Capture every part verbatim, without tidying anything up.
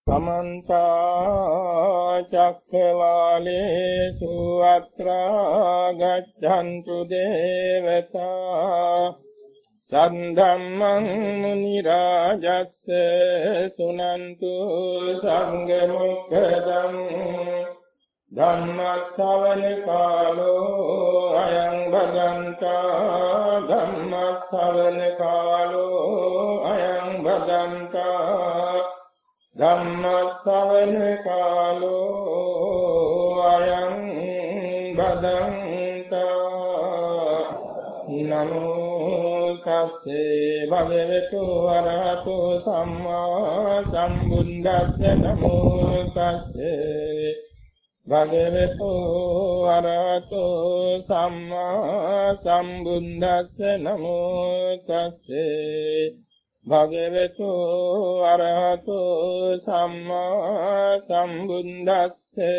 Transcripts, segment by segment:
समन्त चक्रवालेषु अत्रा गच्छन्तु देवता सद्धम्मं मुनिराजस्य सुनन्तु संगमुक्तम् धम्मश्रवण कालो अयं भदन्ता धम्मश्रवण कालो अयं भदन्ता धम्मश्रवण कालो अयं भदन्ता नमो तस्से भगवतो अरहतो सम्मा सम्बुद्धस्से नमो तस्से भगवतो अरहतो सम्मा सम्बुद्धस्से नमो तस्से भगवतो अरहतो सम्मा सम्बुद्धस्से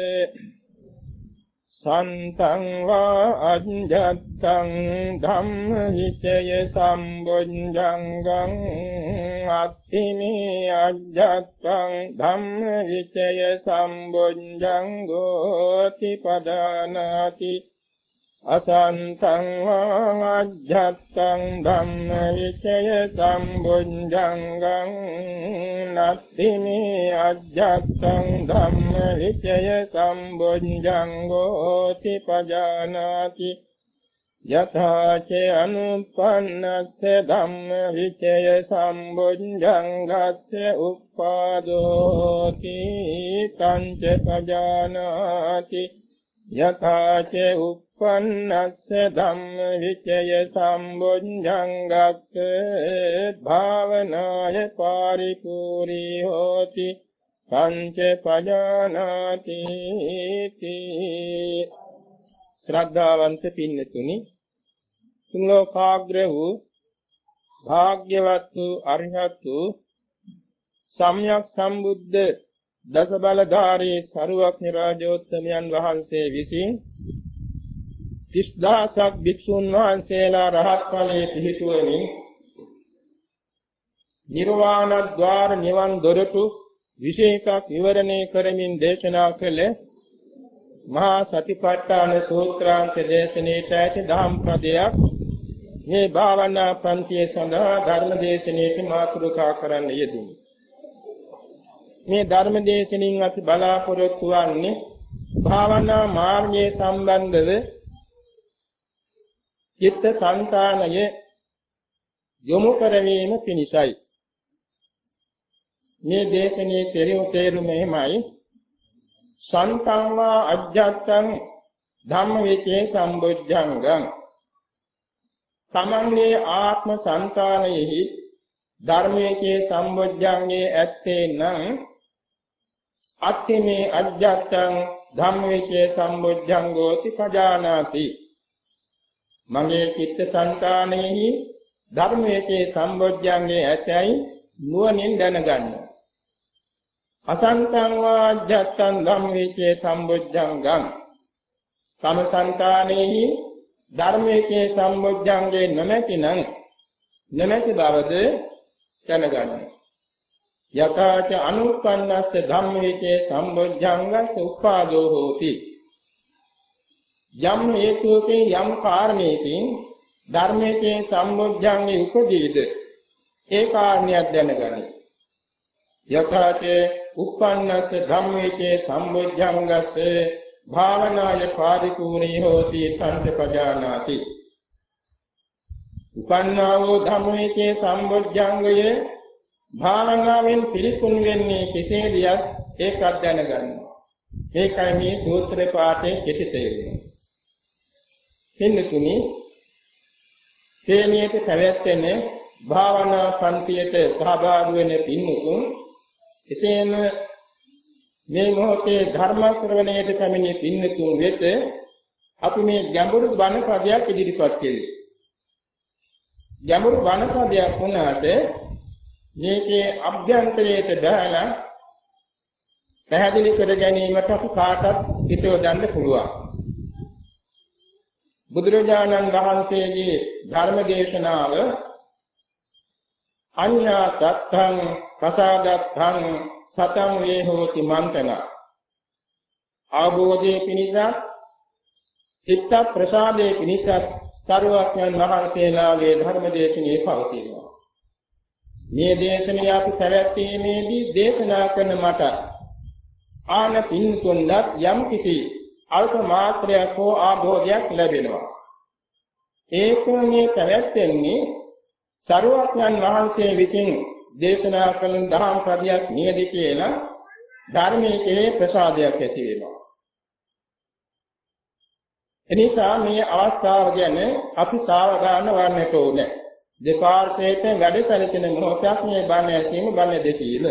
सन्तं वा अज्जत्तं धम्म विचय सम्बुद्धंगं अत्तिमे अज्जत्तं धम्म विचय सम्बुद्धंगोति पदानाति असन्तं वा अज्जत्तं धम्म विचय सम्बुद्धंगं नत्तिमे अज्जत्तं धम्म विचय सम्बुद्धंगोति पजानाति यथा च अनुपन्नस्य धम्म विचय सम्बुद्धंगस्य उपादोति तञ्च पजानाति यथा च उपन्नस्य धम्म विचय सम्बुद्धंगस्य भावनाय पारिपूरी होति तञ्च पजानाति श्रद्धावंत पिන්නතුනි තුන් ලෝකාග්‍ර වූ භාග්‍යවත් වූ අරිහත් වූ සම්්‍යක් සම්බුද්ධ දස බලධාරී සරුවක්ඥ රාජෝත්තමයන් වහන්සේ විසින් තිස් දහසක් භික්ෂුන් වහන්සේලා රහත් ඵලයේ පිහිටුවමින් නිර්වාණ ద్వාර නිවන් දොරටු විශේෂයක් විවරණය කරමින් දේශනා කළ මහා සතිපට්ඨාන සූත්‍රාන්ත දේශනේට ඇති දහම් පදයක් මේ භාවනා පන්තියේ සඳහා ධර්ම දේශනේට මාතෘකා කරන්න යෙදුණි. මේ ධර්ම දේශනින් අපි බලාපොරොත්තු වන්නේ භාවනා මාර්ගයේ සම්බන්ධව චිත්ත සංතානය යොමු කරවීම පිණිසයි. මේ දේශනේ තේරුම එහෙමයි. සන්තං වා අජ්ජත්තං ධම්මවිචේ සම්බුද්ධංගං තමන්ගේ ආත්ම සංතානයෙහි ධර්මයේ සම්බුද්ධංගේ ඇත්තේ නම් අත්තිමේ අජ්ජත්තං ධම්මවිචේ සම්බුද්ධංගෝති පජානාති මගේ චිත්ත සංතානයෙහි ධර්මයේ සම්බුද්ධංගේ ඇතයි නුවණින් දැනගන්න. අසන්තං වාජ්ජත්තං ධම්මවිචේ සම්බුද්ධංගං තම සංතානෙහි ධර්මයේ සම්බුද්ධංගේ නොමැතිනම් නොමැති බවද දැනගන්න. යකාච අනුප්පන්නස්ස ධම්මවිචේ සම්බුද්ධංගස්ස උපාදෝ හෝති යම් හේතුකින් යම් කාරණයකින් ධර්මයේ සම්බුද්ධංගේ උපදීද ඒ කාරණයක් දැනගන්න. යථාච උප්පන්නස්ස ධම්මේචේ සම්බුද්ධංගස්ස භාවනාය පාරිපූර්ණී හෝති තංච පජානාති උපන්නා වූ ධම්මේචේ සම්බුද්ධංගයේ භාවනාවෙන් පිළිකුල් වෙන්නේ කෙසේද ඒකත් දැනගන්න. මේකයි මේ සූත්‍ර පාඨයේ කෙටි තේරුම. පින්නතුනි තේනියට පැවැත්වෙන භාවනා පන්තියට සහභාගී වෙන පින්තුන් එසේම මේ මොහොතේ ධර්ම ශ්‍රවණයට පැමිණි පින්තුන් වෙත අපි මේ ගැඹුරු බණ පදයක් ඉදිරිපත් කෙරේ. ගැඹුරු බණ පදයක් වුණාට මේකේ අභ්‍යන්තරයට දාලා පැහැදිලි කර ගැනීමට අපි කාටත් හිතවදන්න පුළුවන්. බුදුරජාණන් වහන්සේගේ ධර්ම දේශනාව අඤ්ඤා තත්තං ප්‍රසාදත්තං සතං වේ හෝති මන්තන ආභෝධයේ පිණිසත් චිත්ත ප්‍රසාදයේ පිණිසත් සරුවක්යන් වහන්සේලාගේ ධර්ම දේශනාවේ පවතිනවා. මේ දේශනාව අපි පැවැත්වීමේදී දේශනා කරන මට ආන පින්තුන්වත් යම් කිසි අල්ප මාත්‍රයක් හෝ ආභෝධයක් ලැබෙනවා. ඒක මේ පැවැත්වෙන්නේ සරුවක්යන් වහන්සේ විසින් දේශනා කළ දහම් පදයක් නියදි කියලා ධර්මයේ ප්‍රසාදයක් ඇති වෙනවා. එනිසා මේ අවස්ථාව ගැන අපි සාවධාන වන්නට ඕනේ. දෙපාර්ශ්වයට වැඩ සැලසෙන මොහොතක් මේ බණ ඇසීම බණ දෙසීම.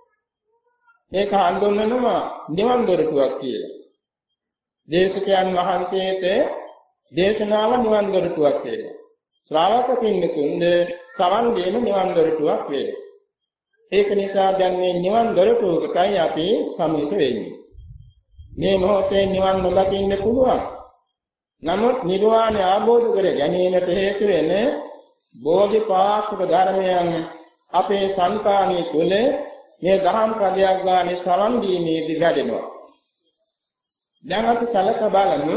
මේක හඳුන්වනවා නිවන් දොරටුවක් කියලා. දේශකයන් වහන්සේට දේශනාව නිවන් දොරටුවක් කියලා. ශ්‍රාවක පින්නතුන්ද සවන් දෙන නිවන් දොරටුවක් වේ. ඒක නිසා දැන් මේ නිවන් දොරටුවකටයි අපි සමීප වෙන්නේ. මේ මොහොතේ නිවන් නොදකින්න පුළුවන්. නමුත් නිර්වාණය ආબોධ කර ගැනීමට හේතු වෙන බෝධිපාක්ෂික ධර්මයන් අපේ සංකාණී තුල මේ දහම් පදයක් ගානේ සරන් දීමේදී වැඩෙනවා. දැන් අපි සලක බලමු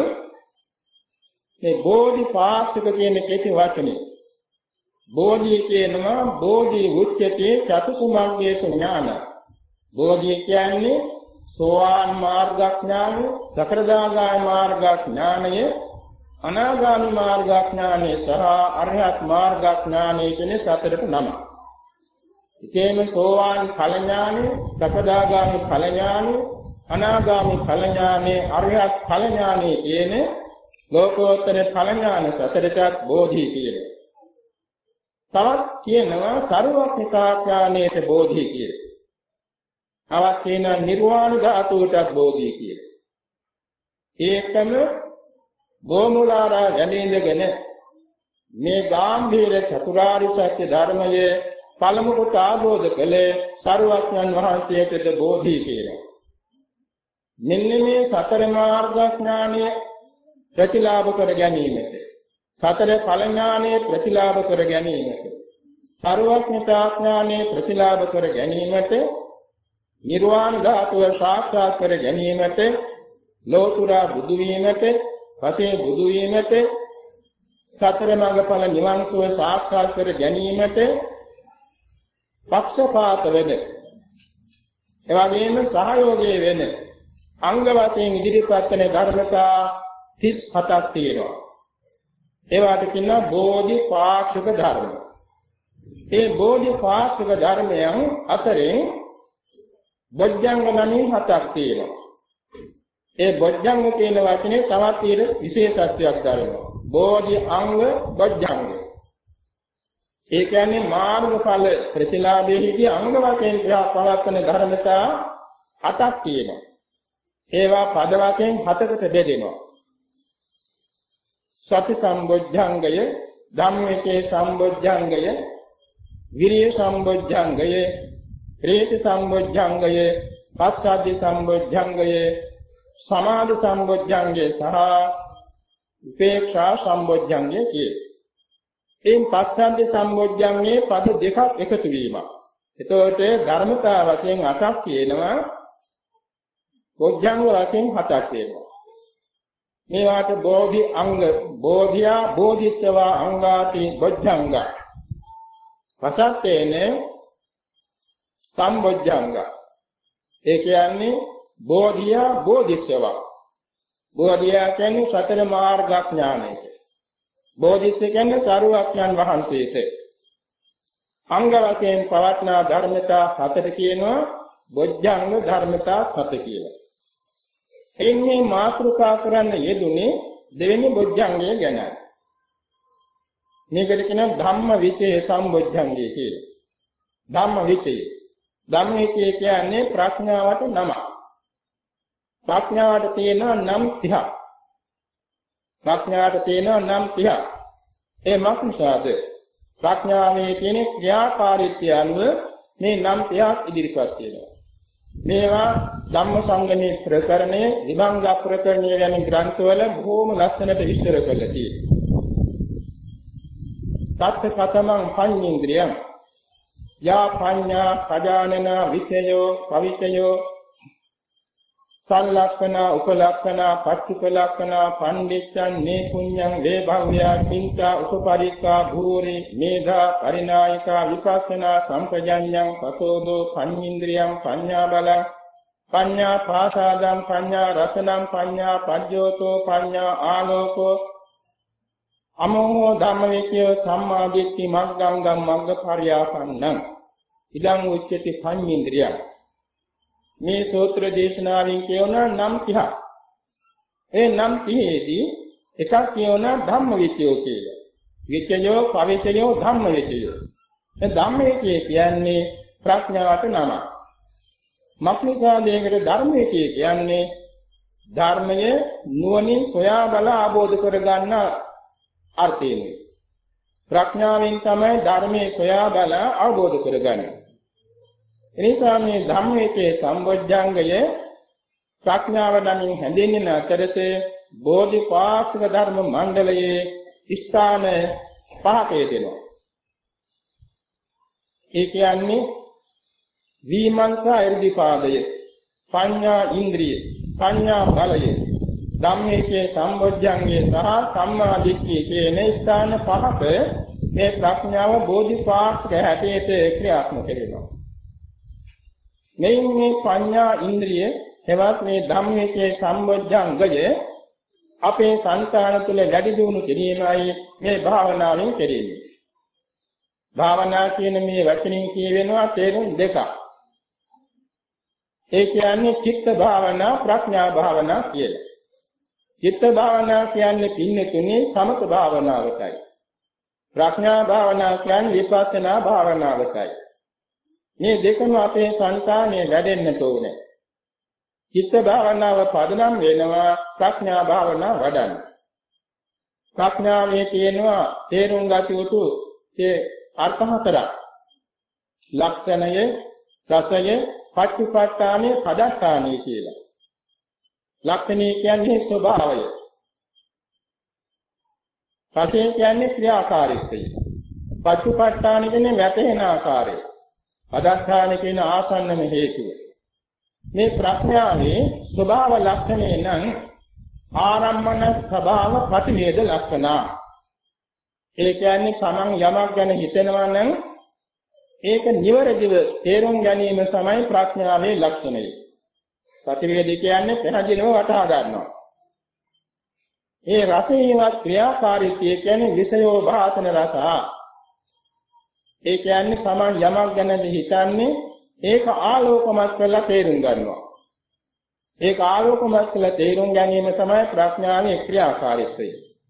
මේ බෝධිපාක්ෂික කියන කෙටි වචනේ. බෝධි කියනවා බෝධි උච්චති චතුසුමග්ගේසු ඥාන. බෝධි කියන්නේ සෝවාන් මාර්ගඥාන, සකෘදාගාමී මාර්ගඥානය, අනාගාමී මාර්ගඥානය සහ අරහත් මාර්ගඥානය කියන සතරට නම. විශේෂම සෝවාන් ඵල ඥානය, සකෘදාගාමී ඵල ඥානය, අනාගාමී ඵල ඥානය, අරහත් ඵල ඥානය කියන ලෝකෝත්තර ඵල ඥාන සතරට බෝධි කියනවා. තවත් කියනවා සර්වඥතාඥානයේ බෝධි කියලා. තවත් කියනවා නිර්වාණ ධාතුවට බෝධි කියලා. ඒකම ගෝමුලාරා ගැනීමගෙන මේ ගාම්භීර චතුරාර්ය සත්‍ය ධර්මයේ පළමු කොට ආબોධ කළේ සර්වඥන් වහන්සේට බෝධි කියලා. මෙන්න මේ සතර මාර්ගඥානය ප්‍රතිලාභ කර ගැනීමට, සතර ඵල ඥානය ප්‍රතිලාභ කර ගැනීමට, සර්වඥතා ඥානය ප්‍රතිලාභ කර ගැනීමට, නිර්වාණ ධාතුව සාක්ෂාත් කර ගැනීමට, ලෝතුරා බුදු වීමට, පසේ බුදු වීමට, සතර මඟඵල නිවන් සුව සාක්ෂාත් කර ගැනීමට පක්ෂපාත වෙන, එවැගේම සහයෝගී වෙන අංග වශයෙන් ඉදිරිපත් වෙන ධර්මතා තිස් හතක් තියෙනවා. ඒවට කියනවා බෝධිපාක්ෂික ධර්ම. ඒ බෝධිපාක්ෂික ධර්මයන් අතරින් බොජ්ජංග නමින් හතක් තියෙනවා. ඒ බොජ්ජංග කියන වචනේ තවත් ඊට විශේෂත්වයක් දරනවා. බෝධි අංග බොජ්ජංග. ඒ කියන්නේ මාර්ගඵල ප්‍රතිලාභයේදී අංග වශයෙන් පවත්වන ධර්මතා හතක් තියෙනවා. ඒවා පද වශයෙන් හතකට බෙදෙනවා. සති සම්බොජ්ජංගය, ධම්මිකේ සම්බොජ්ජංගය, විරිය සම්බොජ්ජංගය, ප්‍රීති සම්බොජ්ජංගය, පස්සද්ධි සම්බොජ්ජංගය, සමාධි සම්බොජ්ජංගය සහ උපේක්ෂා සම්බොජ්ජංගය කියේ. එයින් පස්සද්ධි සම්බොජ්ජංගයේ පද දෙකක් එකතු වීම. එතකොට ධර්මතා වශයෙන් අටක් කියනවා, බොජ්ජංග වශයෙන් හතක් වෙනවා. මේවාට බෝධි අංග, බෝධියා බෝධිසවා අංගාති බොජ්ජංග. පසත්තේන සම්බොජ්ජංග. ඒ කියන්නේ බෝධියා බෝධිසවා. බෝධියා කියන්නේ සතර මාර්ගඥානය. බෝධිස කියන්නේ සරුවක්ඥන් වහන්සේට. අංග වශයෙන් පවත්නා ධර්මතා හතට කියනවා බොජ්ජංග ධර්මතා හත කියලා. එන්නේ මාතෘකා කරන්න යෙදුනේ දෙවෙනි බොජ්ජංගය ගැනයි. මේකට කියනවා ධම්ම විචේ සම්බොජ්ජංගය කියලා. ධම්ම විචේ. ධම්ම විචේ කියන්නේ ප්‍රඥාවට නම. ප්‍රඥාවට තියෙනවා නම් තිහක්. ප්‍රඥාවට තියෙනවා නම් තිහක්. ඒ මක්නිසාද ප්‍රඥාවේ තියෙන ක්‍රියාකාරීත්වය අනුව මේ නම් තිහක් ඉදිරිපත් වෙනවා. මේවා ධම්මසංගණී ප්‍රකරණයේ විභංග ප්‍රකරණයේ යන ග්‍රන්ථවල බොහෝම ලස්සනට විස්තර කරලා තියෙනවා. සත්‍ය කතමං පඤ්ඤේන්ද්‍රියං. යා පඤ්ඤා පජානන විචයෝ පවිචයෝ සල්ලක්ඛන උපලක්ඛන පච්චුපලක්ඛන පණ්ඩිච්ඡන් මේ පුඤ්ඤං වේ භව්‍යා චින්තා උපපරික්ඛා භූරි මේධා පරිනායිකා විපස්සනා සම්පජඤ්ඤං පතෝදෝ පඤ්ඤේන්ද්‍රියං පඤ්ඤා බලං පඤ්ඤා පාසාදං පඤ්ඤා රසනං පඤ්ඤා පඤ්ඤෝතෝ පඤ්ඤා ආලෝකෝ අමෝහෝ ධම්මවිචය සම්මා දිට්ඨි මග්ගංගම් මග්ගපරියාපන්නං ඉදං උච්චති පඤ්ඤේන්ද්‍රියං මේ සූත්‍ර දේශනාවෙන් කියවන නම් තිහක්. ඒ නම් තිහේදී එකක් කියවන ධම්මවිචයෝ කියලා. විචයෝ පවිචයෝ ධම්මවිචයෝ. ඒ ධම්මවිචය කියන්නේ ප්‍රඥාවට නමක්. මක්නිසාදයකට ධර්මවිචය කියන්නේ ධර්මය නුවණින් සොයා බල ආબોධ කරගන්න අර්ථයෙන්යි. ප්‍රඥාවෙන් තමයි ධර්මයේ සොයා බල ආબોධ කරගන්නේ. එනිසා මේ ධම්මවිචේ සම්බොජ්ජංගය ප්‍රඥාව නමින් හැඳින්වෙන අතරතේ බෝධිපාක්ෂික ධර්ම මණ්ඩලයේ ස්ථාන පහක යෙදෙනවා. ඒ කියන්නේ විමර්ශා ඉර්ධිපාදය, පඤ්ඤා ඉන්ද්‍රිය, පඤ්ඤා බලය, ධම්මවිචේ සම්බොජ්ජංගය සහ සම්මා දිට්ඨිය කියන ස්ථාන පහක මේ ප්‍රඥාව බෝධිපාක්ෂික හැටියට ක්‍රියාත්මක වෙනවා. මේ පඤ්ඤා ඉන්ද්‍රිය එවත් මේ ධම්මවිචේ සම්බොජ්ජංගය අපේ සංකාන තුළ වැඩි දියුණු කිරීමයි මේ භාවනාවෙන් කෙරෙන්නේ. භාවනා කියන මේ වචنين කියවෙනවා තේරුම් දෙකක්. ඒ කියන්නේ චිත්ත භාවනා ප්‍රඥා භාවනා කියලා. චිත්ත භාවනා කියන්නේ පින්නතුනේ සමත භාවනාවටයි. ප්‍රඥා භාවනා කියන්නේ විපස්සනා භාවනාවටයි. මේ දෙකම අපේ සංකාණයේ වැඩෙන්නට ඕනේ. චිත්ත භාවනාව පදනම් වෙනවා ප්‍රඥා භාවනාව වඩන්න. ප්‍රඥාවේ තියෙනවා තේරුම් ගත යුතු ඒ අර්ථ හතරක්. ලක්ෂණය, රසය, පච්චුපට්ඨානය, පදත්තානය කියලා. ලක්ෂණය කියන්නේ ස්වභාවය. රසය කියන්නේ ක්‍රියාකාරීත්වය. පච්චුපට්ඨාන කියන්නේ වැටෙන ආකාරය. පදත්තාන කියන ආසන්නම හේතුව. මේ ප්‍රඥාවේ ස්වභාව ලක්ෂණය නම් ආරම්මන ස්වභාව ප්‍රතිවේද ලක්ෂණ. ඒ කියන්නේ තමන් යමක් ගැන හිතනවා නම් ඒක නිවැරදිව තේරුම් ගැනීම තමයි ප්‍රඥාවේ ලක්ෂණය. ප්‍රතිවේද කියන්නේ පැහැදිලිව වටහා ගන්නවා. ඒ රසයේවත් ක්‍රියාකාරීත්වය කියන්නේ විෂයෝ භාසන රස. ඒ කියන්නේ තමන් යමක් ගැන හිතන්නේ ඒක ආලෝකමත් කරලා තේරුම් ගන්නවා. ඒක ආලෝකමත් කරලා තේරුම් ගැනීම තමයි ප්‍රඥාවේ ක්‍රියාකාරීත්වය.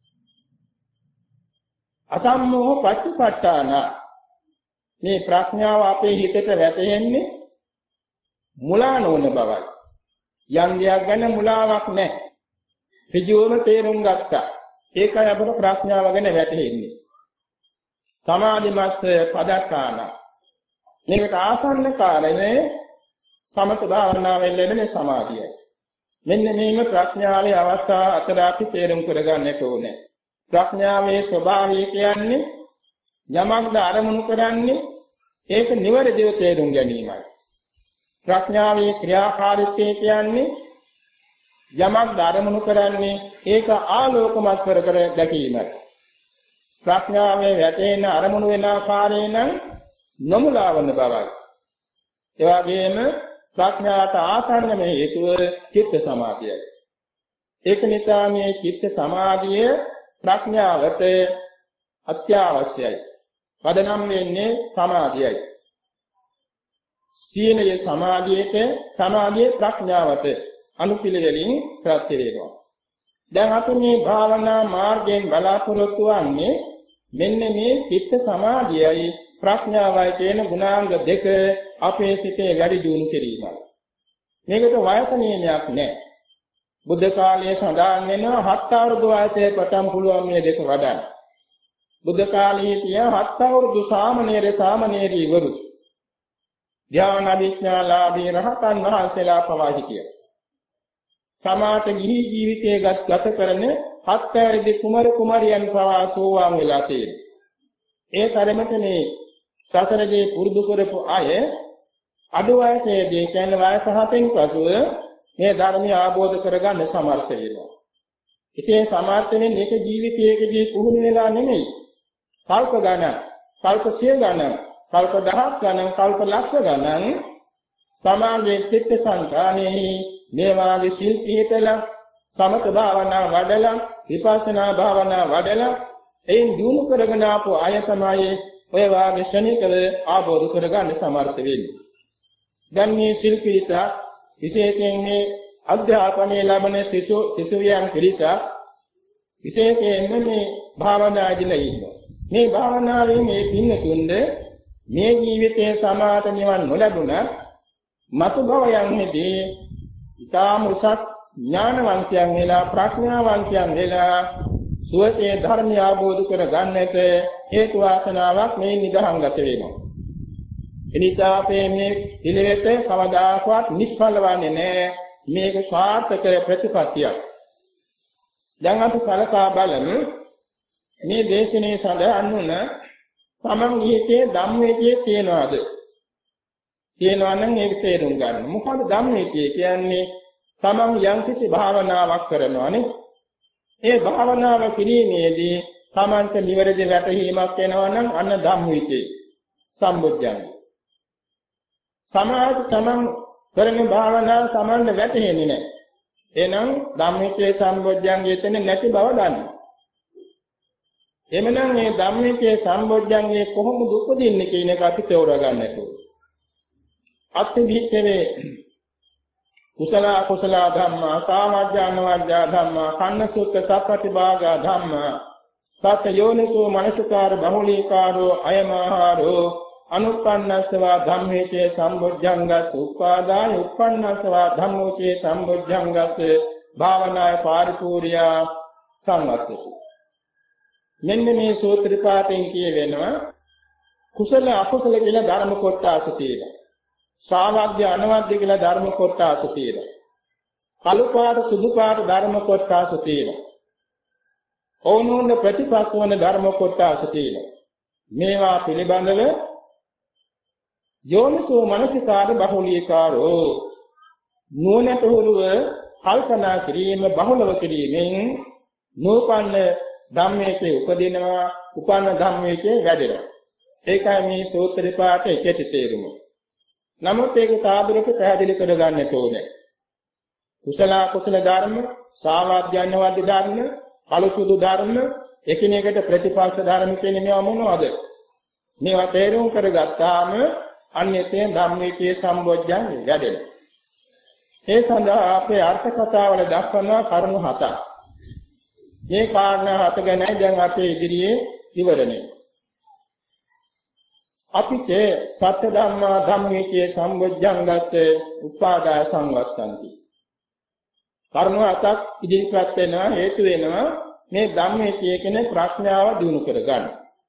අසම්මෝහ පච්චපට්ඨාන මේ ප්‍රඥාව අපේ හිතට වැටෙන්නේ මුලා නොවන බවයි. යම් දෙයක් ගැන මුලාවක් නැහැ. ඍජුවම තේරුම් ගත්තා. ඒකයි අපට ප්‍රඥාව ගැන වැටහෙන්නේ. සමාධිමත් පදත්තාන මේකට ආසන්න කාරණේ සමත භාවනාවෙන් ලැබෙන සමාධියයි. මෙන්න මේම ප්‍රඥාවේ අවස්ථා අතර අපි තේරුම් කරගන්නට ඕනේ. ප්‍රඥාවේ ස්වභාවය කියන්නේ යමක්ද අරමුණු කරන්නේ ඒක නිවැරදිව තේරුම් ගැනීමයි. ප්‍රඥාවේ ක්‍රියාකාරීත්වය කියන්නේ යමක්ද අරමුණු කරන්නේ ඒක ආලෝකමත් කර කර දැකීමයි. ප්‍රඥාවේ වැටෙන අරමුණු වෙන ආකාරය නම් නොමුලාවන බවයි. ඒ වගේම ප්‍රඥාට ආසන්නම හේතුව චිත්ත සමාධියයි. ඒක නිසා මේ චිත්ත සමාධිය ප්‍රඥාවට අත්‍යවශ්‍යයි. පදනම් වෙන්නේ සමාධියයි. සීලයේ සමාධියට සමාධියේ ප්‍රඥාවට අනුපිළිවෙලින් ප්‍රත්‍ය වේනවා. දැන් අපි මේ භාවනා මාර්ගයෙන් බලාපොරොත්තු වෙන්නේ මෙන්න මේ චිත්ත සමාධියයි ප්‍රඥාවයි කියන ගුණාංග දෙක අපේ සිතේ වැඩි දියුණු කිරීමයි. මේකට වයස නියමයක් නැහැ. බුද්ධ කාලයේ සඳහන් වෙනවා හත් අවුරුදු වයසේ පටන් පුළුවන් මේ දෙක වඩන්න. බුද්ධ කාලයේ තියා හත් අවුරුදු සාමණේර සාමණේරී වරු ධ්‍යාන අධිඥාලාභී රහතන් වහන්සේලා පවා හිටියා. සමාත ගිහි ජීවිතයේ ගත කරන හත් අවුරුදු කුමාර කුමාරියන් පවා සෝවාන් වෙලා තියෙනවා. ඒ තරමට මේ සසරදී පුරුදු කරපු අය අඩු වයසේදී කියන්නේ වයස හතෙන් පසුව මේ ධර්මය ආબોධ කරගන්න සමර්ථ වෙනවා. ඉතින් සමර්ථනේ මේක ජීවිතයේදී පුහුණු වෙලා නෙමෙයි. කල්ප ගණන්, කල්ප සිය ගණන්, කල්ප දහස් ගණන්, කල්ප ලක්ෂ ගණන් සමාගයේ චිත්ත සංකාණෙහි මේ වාගේ සිල් පිළිපෙලා සමත භාවනා වඩලා විපස්සනා භාවනා වඩලා එයින් දිනු කරගෙන ආපු අය තමයි ඔය වාගේ ශනිකව ආબોධ කරගන්න සමර්ථ වෙන්නේ. දැන් මේ සිල් පිළිස විශේෂයෙන් මේ අධ්‍යාපනය ලැබෙන සිසු සිසුවියන් පිළිස විශේෂයෙන්ම මේ භාවනාදිලා ඉන්නවා. මේ භාවනාවේ මේ පින්නතුන්ද මේ ජීවිතයේ සමාත නිවන් නොලැබුණත් මතු භවයන්ෙහිදී ඊටාම උසස් ඥානවන්තයන් වෙලා ප්‍රඥාවන්තයන් වෙලා සුවසේ ධර්මය අවබෝධ කර ගන්නට හේතු වාසනාවක් මේ නිදහංගත වෙනවා. එනිසා අපේ මේ පිළිවෙත කවදාකවත් නිෂ්ඵල වන්නේ නැහැ. මේක සාර්ථක ප්‍රතිපත්තියක්. දැන් අපි සලකා බලමු මේ දේශනේ සඳහන් වුණ තමන් ජීවිතයේ ධම්මවිචේ තියනවාද? තියනවා නම් ඒක තේරුම් ගන්න. මොකද ධම්මවිචේ කියන්නේ තමන් යම්කිසි භාවනාවක් කරනවානේ. ඒ භාවනාව කිරීමේදී තමන්ට නිවැරදි වැටහීමක් එනවා නම් අන්න ධම්මවිචේ සම්බුද්ධයන්. සමාජ තමන් කරන භාවනාව තමන්ට වැටහෙන්නේ නැහැ. එහෙනම් ධම්මවිචේ සම්බුද්ධයන්ගේ තැන නැති බව දන්න. එමනම් මේ ධම්මවිචේ සම්බුද්ධයන්ගේ කොහොමද උපදින්නේ කියන එක අපි තෝරා ගන්නට ඕනේ. අත්ථිභික්ඛවේ කුසල අකුසල ධම්මා සාමජ්ජානවජ්ජා ධම්මා කන්නසුක්ඛ සප්පටිභාගා ධම්මා සත්‍ය යෝනිසෝ මනසකාර බහුලීකාරෝ අයමහාරෝ අනුප්පන්නස්සවා ධම්මේචේ සම්බුද්ධංගස් උපාදාය උප්පන්නස්සවා ධම්මෝචේ සම්බුද්ධංගස් භාවනාය පාරිපූර්ණා සංවත්තති. මෙන්න මේ සූත්‍ර පාඨයෙන් කියවෙනවා කුසල අකුසල කියලා ධර්ම කොටස තියෙනවා. සාවග්ගය අනවග්ගය කියලා ධර්ම කොටස තියෙනවා. කළු පාට සුදු පාට ධර්ම කොටස තියෙනවා. ඕනෝන ප්‍රතිපක්ෂ වන ධර්ම කොටස තියෙනවා. මේවා පිළිබඳව යෝනිසෝ මනසිකාර බහුලීකාරෝ නුවණට හුරුව කල්පනා කිරීම බහුලව කිරීමෙන් නූපන්න ධම්මයේ උපදිනවා උපන්න ධම්මයේ වැඩෙනවා. ඒකයි මේ සූත්‍ර පාඨයේ කෙටි තේරුම. නමුත් ඒක සාධුරක පැහැදිලි කර ගන්නට ඕනේ. කුසල කුසල ධර්ම, සාමාජ්‍යඥවාදී ධර්ම, කලසුදු ධර්ම, එකිනෙකට ප්‍රතිපක්ෂ ධර්ම කියන මේවා මොනවද? මේවා තේරුම් කරගත්තාම අන්‍යතේ ධම්මයේ සම්බොජ්ජං වැඩෙනවා. ඒ සඳහා අපේ අර්ථ කතාවල දක්වනවා කරුණු හතක්. මේ කාරණා හත ගැනයි දැන් අපේ ඉදිරියේ විවරණය. අපිට සත්‍ය ධම්මා ධම්මයේ සම්බොජ්ජංගත් උපාදාය සංවත්තන්ති. කරුණු හතක් ඉදිරිපත් වෙනවා හේතු වෙනවා මේ ධම්මයේ කියන ප්‍රඥාව දිනු කරගන්න.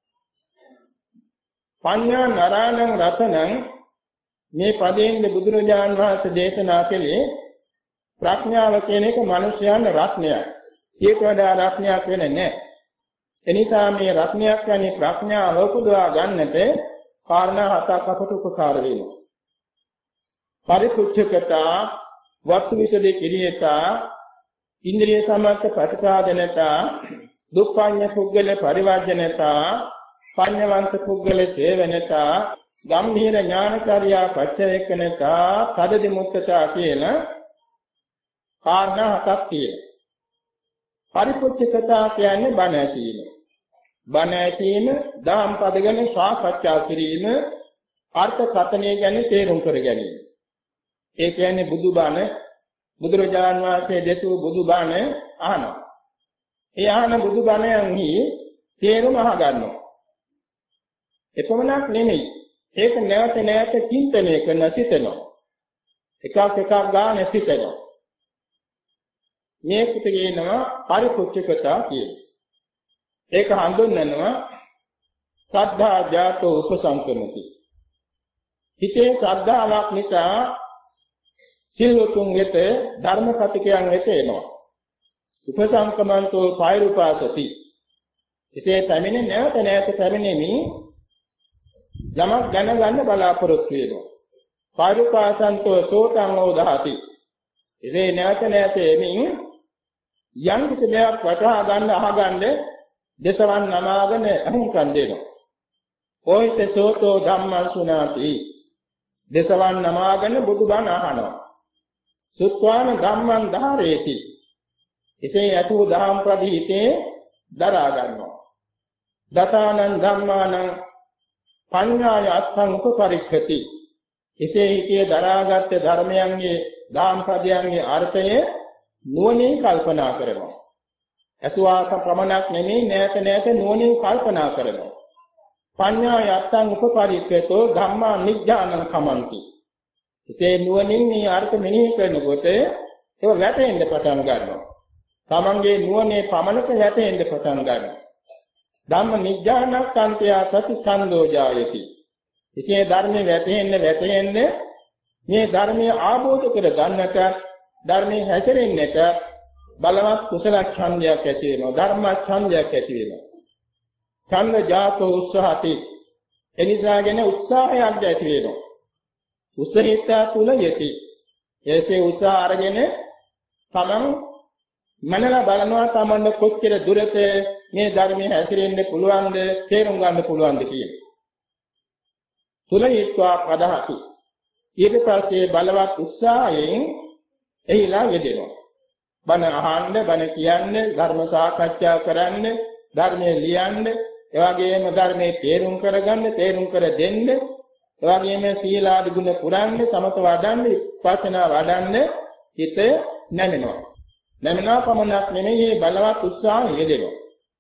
පඤ්ඤා නරාණං රතනං මේ පදයෙන් බුදුරජාන් වහන්සේ දේශනා කළේ ප්‍රඥාව කියන එක මිනිසයන් රත්නයක්. ඒක වඩා රත්නයක් වෙන්නේ නැහැ. එනිසා මේ රත්නයක් කියන්නේ ප්‍රඥාව උපදවා ගන්නට කාරණා හතක් අපට උපකාර වෙනවා. පරිපුච්ඡකතා, වස්තු විසදේ කිරියතා, ඉන්ද්‍රිය සමර්ථ ප්‍රතිපාදනතා, දුක්ඛඤ්ඤ පුද්ගල පරිවර්ජනතා, පඤ්ඤවන්ත පුද්ගල සේවනතා, ගම්භීර ඥානකාරියා පච්චවේකනතා, තදදි මුත්තතා කියන කාරණා හතක් තියෙනවා. පරිපුච්ඡකතා කියන්නේ බණ ඇසීම. බණ ඇසීම, දහම් පද ගැන සාකච්ඡා කිරීම, අර්ථ කථනය ගැන තේරුම් කර ගැනීම. ඒ කියන්නේ බුදුබණ, බුදුරජාන් වහන්සේ දෙසූ බුදුබණ අහනවා. ඒ අහන බුදුබණයන්හි තේරුම අහගන්නවා. එපමණක් නෙමෙයි. ඒක නැවත නැවත චින්තනය කරන සිතනවා. එකක් එකක් ගන්න සිතනවා. මේකට කියනවා පරිපුච්ඡකතා කියලා. ඒක හඳුන්වනවා සද්ධා ජාතෝ උපසංකමති. හිතේ ශ්‍රද්ධාවක් නිසා සිල්වතුන් වෙත ධර්ම කතිකයන් වෙත එනවා. උපසංකමන්තෝ පෛරුපාසති. එසේ පැමිණ නැවත නැවත පැමිණෙමි යමක් දැනගන්න බලාපොරොත්තු වෙනවා. පාරුපාසන්තෝ සෝතං ඕදහති. එසේ නැවත නැවත එමින් යම් කිසි දෙයක් වටහා ගන්න අහගන්න දසවන් නමාගෙන අහුම්කම් දෙනවා. ඔයිත සෝතෝ ධම්මං සුනාති. දසවන් නමාගෙන බුදුබණ අහනවා. සුත්වාන ධම්මං ධාරේති. එසේ අසු දහම් ප්‍රදීතේ දරා ගන්නවා. දතානං ධම්මානං පඤ්ඤාය අත්ථං උපපරික්ඛති. එසේ හිතේ දරාගත් ධර්මයන්ගේ දාම්පදයන්ගේ අර්ථය නුවණින් කල්පනා කරනවා. අසුවාක ප්‍රමණක් නෙමෙයි නැත නැත නුවණින් කල්පනා කරනවා. පඤ්ඤාය අත්ථං උපපරික්ඛතෝ ධම්මා නිජ්ජානං කමන්ති. එසේ නුවණින් මේ අර්ථ මෙනෙහි කරනකොට ඒක වැටෙන්න පටන් ගන්නවා. තමන්ගේ නුවණේ පමණක වැටෙන්න පටන් ගන්නවා. ධම්ම නිජ්ජානක්ඛන්තය සති ඡන්தோ ජායති. එසේ ධර්මයේ වැටෙන්න වැටෙන්න මේ ධර්මයේ ආબોධ කර ගන්නට ධර්මයේ හැසිරෙන්නට බලවත් කුසල ඡන්දයක් ඇති වෙනවා. ධර්ම ඡන්දයක් ඇති වෙනවා. ඡන්ද ජාතෝ උත්සාහති. එනිසාගෙන උත්සාහයක් ඇති වෙනවා. උත්සාහිත තුල යති. එසේ උත්සාහ අරගෙන තමන් මනලා බලනවා තමන්ට කොච්චර දුරට මේ ධර්මයේ හැසිරෙන්න පුළුවන්ද තේරුම් ගන්න පුළුවන්ද කියලා. තුලීත්වා පදහති. ඊට පස්සේ බලවත් උත්සාහයෙන් එහිලා යෙදෙනවා. බණ අහන්න, බණ කියන්න, ධර්ම සාකච්ඡා කරන්න, ධර්මයේ ලියන්න, එවාගෙම ධර්මයේ තේරුම් කරගන්න, තේරුම් කර දෙන්න, එවාගෙම සීලාදි ගුණ පුරන්න, සමත වඩන්න, විපස්සනා වඩන්න හිත නැමෙනවා. නැමෙනා පමණක් නෙමෙයි බලවත් උත්සාහය යෙදෙනවා.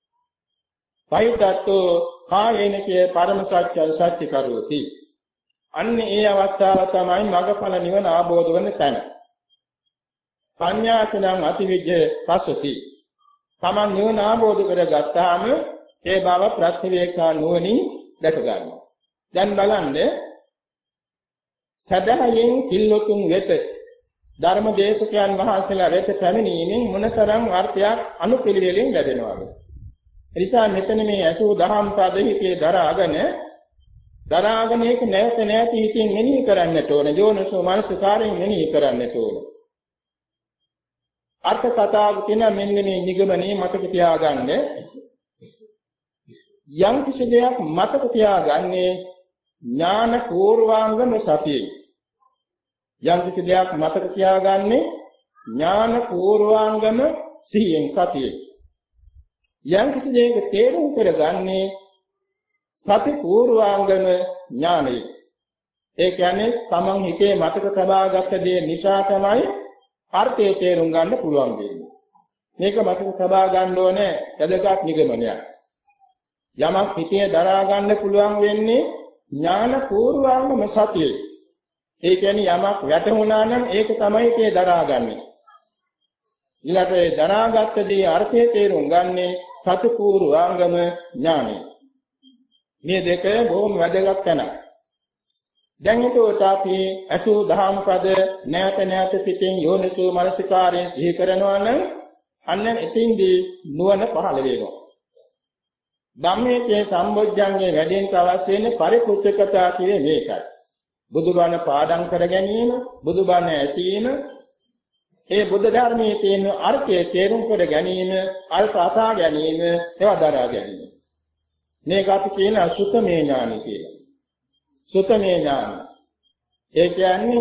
පයිතත්ෝ කායේනකේ පරම සත්‍ය සත්‍ය කරෝති. අන්න ඒ අවස්ථාව තමයි මගඵල නිවන ආબોධ වන තැන. පඤ්ඤාචනං අතිවිජ්ජ පස්සති. තමන් නිවන ආબોධ කරගත්තාම ඒ බව ප්‍රතිවේක්ෂා නුවණින් දැක ගන්නවා. දැන් බලන්න සදහයෙන් සිල්වතුන් වෙත ධර්ම දේශකයන් වහන්සේලා වෙත පැමිණීමෙන් මොනතරම් අර්ථයක් අනුපිළිවෙලින් ලැබෙනවද? එනිසා මෙතන මේ අසූ දහම් පද හිතේ දරාගෙන දරාගෙන ඒක නැවත නැවත හිතින් මෙනෙහි කරන්නට ඕන. යෝනිසෝ මනසිකාරයෙන් මෙනෙහි කරන්නට ඕන. අර්ථ කතාව කියන මෙන්න මේ නිගමනයේ මතක තියාගන්න. යම් කිසි දෙයක් මතක තියාගන්නේ ඥාන පූර්වාංගම සතියේ. යම් කිසි දෙයක් මතක තියාගන්නේ ඥාන පූර්වාංගම සිහියෙන් සතියේ. යම් කිසි දෙයක තේරුම් කරගන්නේ සති පූර්වාංගම ඥානයි. ඒ කියන්නේ තමන් හිතේ මතක තබාගත් දේ නිසා තමයි අර්ථය තේරුම් ගන්න පුළුවන් වෙන්නේ. මේක මතක තබා ගන්න ඕනේ වැදගත් නිගමනයක්. යමක් හිතේ දරා ගන්න පුළුවන් වෙන්නේ ඥාන පූර්වාංගම සතියේ. ඒ කියන්නේ යමක් වැටුණා නම් ඒක තමයි හිතේ දරාගන්නේ. ඊළඟට ඒ දරාගත් දේ අර්ථය තේරුම් ගන්නේ සති පූර්වාංගම ඥානයි. මේ දෙක බොහොම වැදගත් තැනක්. දැන් ඒකට අපි අසූ දහම් පද නැවත නැවත සිටින් යෝනිසෝ මනසිකාරයෙන් සිහි කරනවා නම් අන්න එතින්දී නුවණ පහළ වෙනවා. ධම්මයේ සම්බොජ්ජංගේ වැඩෙන්න අවශ්‍ය වෙන පරිපූර්ණකතා කියන්නේ මේකයි. බුදුබණ පාඩම් කර ගැනීම, බුදුබණ ඇසීම, ඒ බුද්ධ ධර්මයේ තියෙන අර්ථය තේරුම් කර ගැනීම, අල්ප අසා ගැනීම, ඒවා දරා ගැනීම. මේක අපි කියන සුතමේ ඥාන කියලා. සුතමේ ඥාන. ඒ කියන්නේ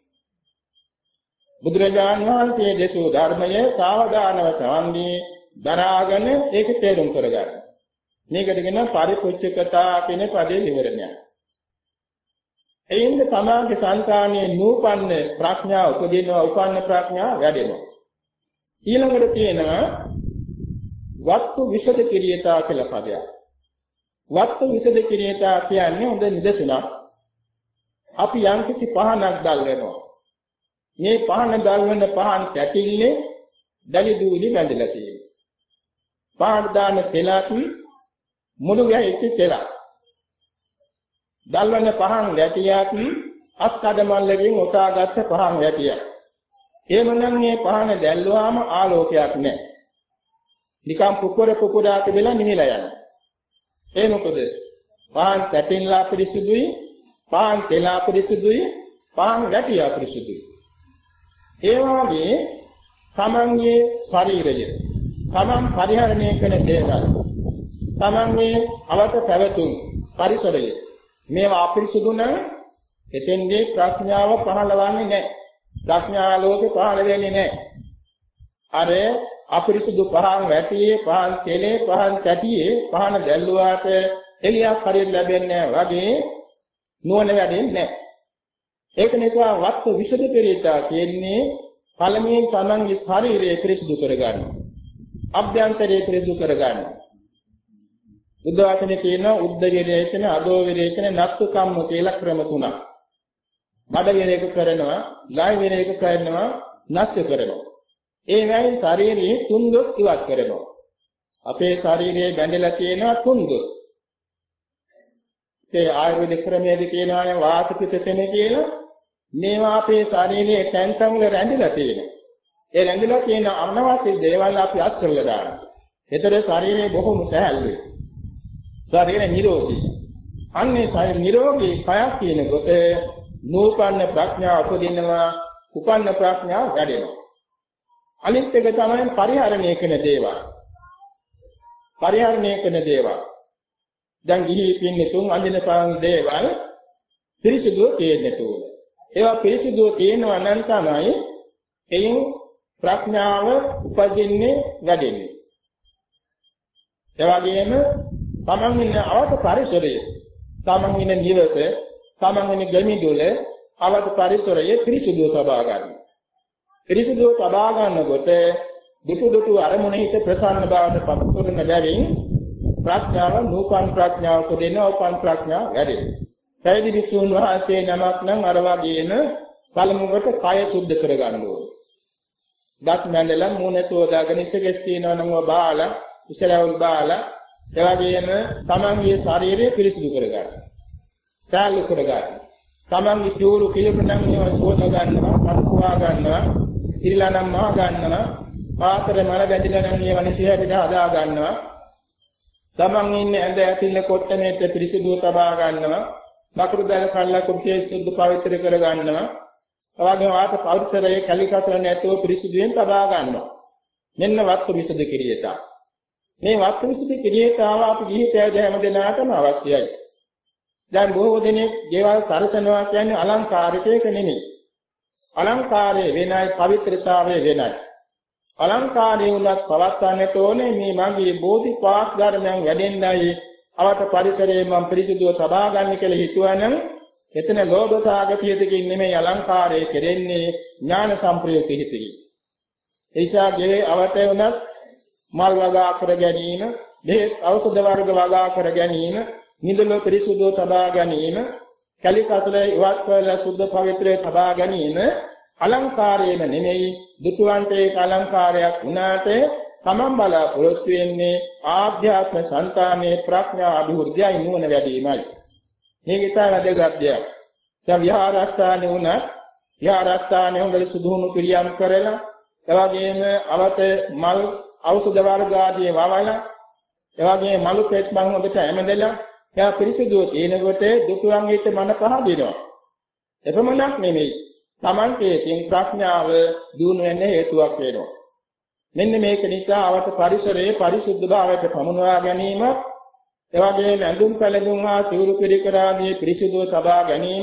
බුදුරජාණන් වහන්සේ දේශු ධර්මයේ සාවධානව සම්දී දරාගෙන ඒක තේරුම් කරගන්න. මේකට කියන පරිපූර්ණකතා කියන පදේ විවරණය. එයින්ද තමාගේ සංකාණයේ නූපන්න ප්‍රඥාව උපදිනවා, උපන්න ප්‍රඥාව වැඩෙනවා. ඊළඟට තියෙනවා වත්තු විසද කිරියතා කියලා පදයක්. වත්තු විසද කිරියතා කියන්නේ හොඳ නිදසුනක්. අපි යම්කිසි පහනක් දැල්වෙනවා. මේ පහන දැල්වෙන පහන් පැටිල්ලේ දැලි දූලි බැඳලා තියෙනවා. පහන් දාන තෙලක් මුළු ගැහිච්ච තෙලක්. දැල්වෙන පහන් වැටියක් අස්කඩමල්ලකින් උසාගත්ත පහන් වැටියක්. එහෙමනම් මේ පහන දැල්වුවාම ආලෝකයක් නැහැ. නිකම් පුපුර පුපුරා තිබෙලා නිහිලා යනවා. ඒ මොකද? පහන් පැටින්ලා පිරිසුදුයි, පහන් තෙලා පිරිසුදුයි, පහන් වැටියා පිරිසුදුයි. ඒ වගේ තමන්ගේ ශරීරය, තමන් පරිහරණය කරන දේවල්, තමන්ගේ අවත පැවතුම් පරිසරය මේවා අපිරිසුදු නම් එතෙන්දී ප්‍රඥාව පහළවන්නේ නැහැ. ප්‍රඥා ලෝකේ පහළ වෙන්නේ නැහැ. අර අපිරිසුදු පහන් වැටියේ, පහන් තෙලේ, පහන් කැටියේ පහන දැල්ලුවාට එළියක් හරියට ලැබෙන්නේ නැහැ වගේ නුවණ වැඩෙන්නේ නැහැ. ඒක නිසා වත්ත විසුද්ධි පරිත්‍යා කියන්නේ පළමුවෙන් තමන්ගේ ශරීරය පිරිසුදු කරගන්න. අභ්‍යන්තරය පිරිසුදු කරගන්න. බුද්ධ වචනේ කියන උද්ද විරේචන, අදෝ විරේචන, නත්තු කම්ම කියලා ක්‍රම තුනක්. බඩ විරේක කරනවා, ලයි විරේක කරනවා, නැස්ය කරනවා. ඒ වගේ ශරීරයේ තුන් දොස් ඉවත් කරනවා. අපේ ශරීරයේ බැඳලා තියෙනවා තුන් දොස්. ඒ ආයුර්වේද ක්‍රමයේදී කියනවානේ වාත පිත සෙනෙ කියලා. මේවා අපේ ශරීරයේ තැන් තැන් වල රැඳිලා තියෙනවා. ඒ රැඳිලා තියෙන අනවශ්‍ය දේවල් අපි අස් කරලා දානවා. ඒතර ශරීරය බොහොම සැහැල්ලුයි. ශරීරය නිරෝගී. අන්නේ ශරීර නිරෝගී කයක් කියනකොට නූපන්න ප්‍රඥාව උපදිනවා, උපන්න ප්‍රඥාව වැඩෙනවා. අනිත් එක තමයි පරිහරණය කරන දේවල්. පරිහරණය කරන දේවල්. දැන් ගිහි පින්නේ තුන් අඳින පාන් දේවල් පිරිසිදු තියෙන්නට ඕන. ඒවා පිරිසිදු තියෙනවා නම් තමයි එයින් ප්‍රඥාව උපදින්නේ වැඩෙන්නේ. ඒ වගේම තමන් ඉන්න අවත පරිසරය, තමන් ඉන්න නිවස, තමන් ඉන්න ගමිදුල අවත පරිසරය පිරිසිදු තබා ගන්න. පිරිසිදු තබා ගන්නකොට දුටු දුටු අරමුණේ හිත ප්‍රසන්න බවට පත් කරන බැවින් ප්‍රඥාව නූපන් ප්‍රඥාව කොටගෙන උපන් ප්‍රඥාව වැඩෙනවා. පැවිදි භික්ෂුන් වහන්සේ නමක් නම් අර වගේම පළමුවට කය සුද්ධ කරගන්න ඕනේ. දත් මැදලා මූණ සෝදාගෙන ඉස්සෙස් තියනවා නම් බාලා, ඉස්සරවල් බාලා, ඒ වගේම තමන්ගේ ශරීරය පිරිසිදු කරගන්න. සාලු කරගන්න. තමන්ගේ සිවුරු කිලුට නම් ඒවා සෝදා ගන්නවා, පත්වා ගන්නවා, ඉරිලා නම් මා ගන්නවා, පාතර මල බැඳිලා නම් ඒවා නිසිහැට හදා ගන්නවා. තමන් ඉන්නේ ඇඳ ඇතිල්ල කොට්ටමේට පිරිසිදු තබා ගන්නවා. මකුරු දැල කල්ලා කුට්ටිය සුද්ධ පවිත්‍ර කර ගන්නවා. එවාගේ වාත පෞරුෂරයේ කලිකසල නැතුව පිරිසිදුවෙන් තබා ගන්නවා. මෙන්න වත්තු විසුද්ධි කිරියට. මේ වත්තු විසුද්ධි කිරියතාව අපි ජීවිතය හැම දිනකටම අවශ්‍යයි. දැන් බොහෝ දෙනෙක් දේවල් සරසනවා කියන්නේ අලංකාරිකයක නෙමෙයි. අලංකාරයේ වෙනයි, පවිත්‍රතාවයේ වෙනයි. අලංකාරයේ උනත් පවත්වන්නට ඕනේ මේ මගේ බෝධිපාක් ධර්මයන් වැඩෙන්නයි අවත පරිසරයේ මම පිරිසිදුව තබා ගන්න කියලා හිතුවනම් එතන ලෝභ සාගතියකින් නෙමෙයි අලංකාරය කෙරෙන්නේ ඥාන සම්ප්‍රයුක්ත හිතකින්. ඒසාගේ අවතේ උනත් මල් වගා කර ගැනීම, දෙහි ඖෂධ වර්ග වගා කර ගැනීම, නිදල පිරිසුදුව තබා ගැනීම, කලිකසල ඉවත් කරලා සුද්ධ පවිත්‍රයේ තබා ගැනීම අලංකාරයම නෙමෙයි. දුතුවන්ට ඒක අලංකාරයක් වුණාට තමන් බලාපොරොත්තු වෙන්නේ ආධ්‍යාත්ම සංතානයේ ප්‍රඥා අභිවෘද්ධියයි නුවණ වැඩිමයි. මේක ඉතාම වැදගත් දෙයක්. දැන් විහාරස්ථානේ වුණත් විහාරස්ථානේ හොඳට සුදුහුණු පිළියම් කරලා, එවැගේම අවත මල් ඖෂධ වර්ග ආදී වවලා, එවැගේම මලු පෙත් මං හොඳට ඇමදලා, එයා පිරිසිදුව තියෙනකොට දුතුවන්ගේට මන පහදිනවා. එපමණක් නෙමෙයි, තමන්ගේ තියෙන ප්‍රඥාව දියුණු වෙන්න හේතුවක් වෙනවා. මෙන්න මේක නිසා අවත පරිසරයේ පරිසුද්ධ භාවයට පමුණවා ගැනීම, එවැගේම ඇඳුම් පැළඳුම් හා සිවුරු පිළිකර ආදී පිරිසිදුව තබා ගැනීම,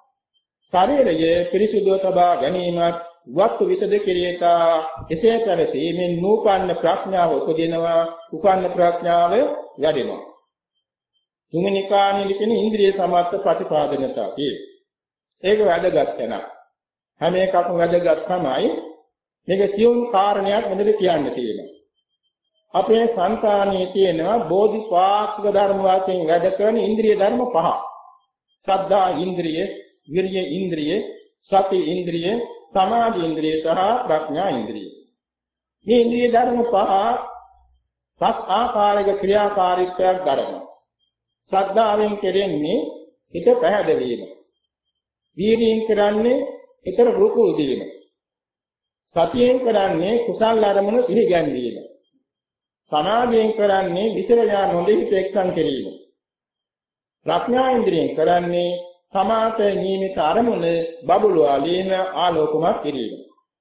ශරීරයේ පිරිසිදුව තබා ගැනීම වත්තු විසුද්ධි කිරියට එසේ පැවතීමෙන් නූපන්න ප්‍රඥාව උපදිනවා, උපන්න ප්‍රඥාව වැඩෙනවා. තුන්වෙනි කාණිලි කියන ඉන්ද්‍රිය සමර්ථ ප්‍රතිපාදනතා කියේ. ඒක වැදගත් වෙනවා. හැම එකක්ම වැදගත් තමයි. මේක සියුම් කාරණයක් මෙතන කියන්න තියෙනවා. අපේ සංකාණයේ තියෙනවා බෝධිපාක්ෂික ධර්ම වශයෙන් වැඩ කරන ඉන්ද්‍රිය ධර්ම පහ. සද්ධා ඉන්ද්‍රිය, විරිය ඉන්ද්‍රිය, සති ඉන්ද්‍රිය, සමාධි ඉන්ද්‍රිය සහ ප්‍රඥා ඉන්ද්‍රිය. මේ ඉන්ද්‍රිය ධර්ම පහ පස් ආකාරයක ක්‍රියාකාරීත්වයක් දරනවා. ශ්‍රද්ධාවෙන් කෙරෙන්නේ හිත පැහැදවීම. වීර්යයෙන් කරන්නේ ඊතර රුකුල් දීම. සතියෙන් කරන්නේ කුසල් අරමුණු සිහි ගැන්වීම. සමාධියෙන් කරන්නේ විසර ඥාන නොදෙහිත එක්සන් කිරීම. ප්‍රඥා ඉන්ද්‍රියෙන් කරන්නේ සමාත නියමිත අරමුණ බබළුවා ලීන ආලෝකමත් කිරීම.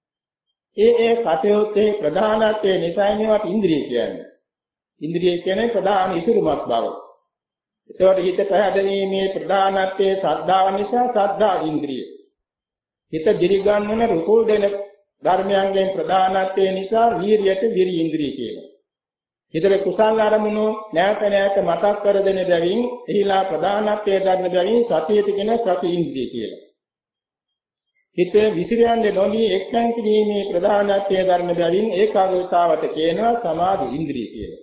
ඒ ඒ කටයුත්තේ ප්‍රධානත්වයේ නිසා මේවට ඉන්ද්‍රිය කියන්නේ. ඉන්ද්‍රිය කියන්නේ ප්‍රධාන ඉසුරුමත් බව. ඒකට හිත පැහැදීමේ ප්‍රධානත්වයේ ශ්‍රද්ධාව නිසා ශ්‍රද්ධා ඉන්ද්‍රිය. හිත දිරිගන්වන රුකුල් දෙන ධර්මයන්ගෙන් ප්‍රධානත්වයේ නිසා වීරියට විරි ඉන්ද්‍රිය කියනවා. හිතේ කුසල අරමුණු නැවත නැවත මතක් කර දෙන බැවින් එහිලා ප්‍රධානත්වයේ දක්න බැවින් සතියට කියන සති ඉන්ද්‍රිය කියලා. හිත විසිරයන්ගේ නොදී එක්තැන් කිරීමේ ප්‍රධානත්වයේ දක්න බැවින් ඒකාග්‍රතාවට කියනවා සමාධි ඉන්ද්‍රිය කියලා.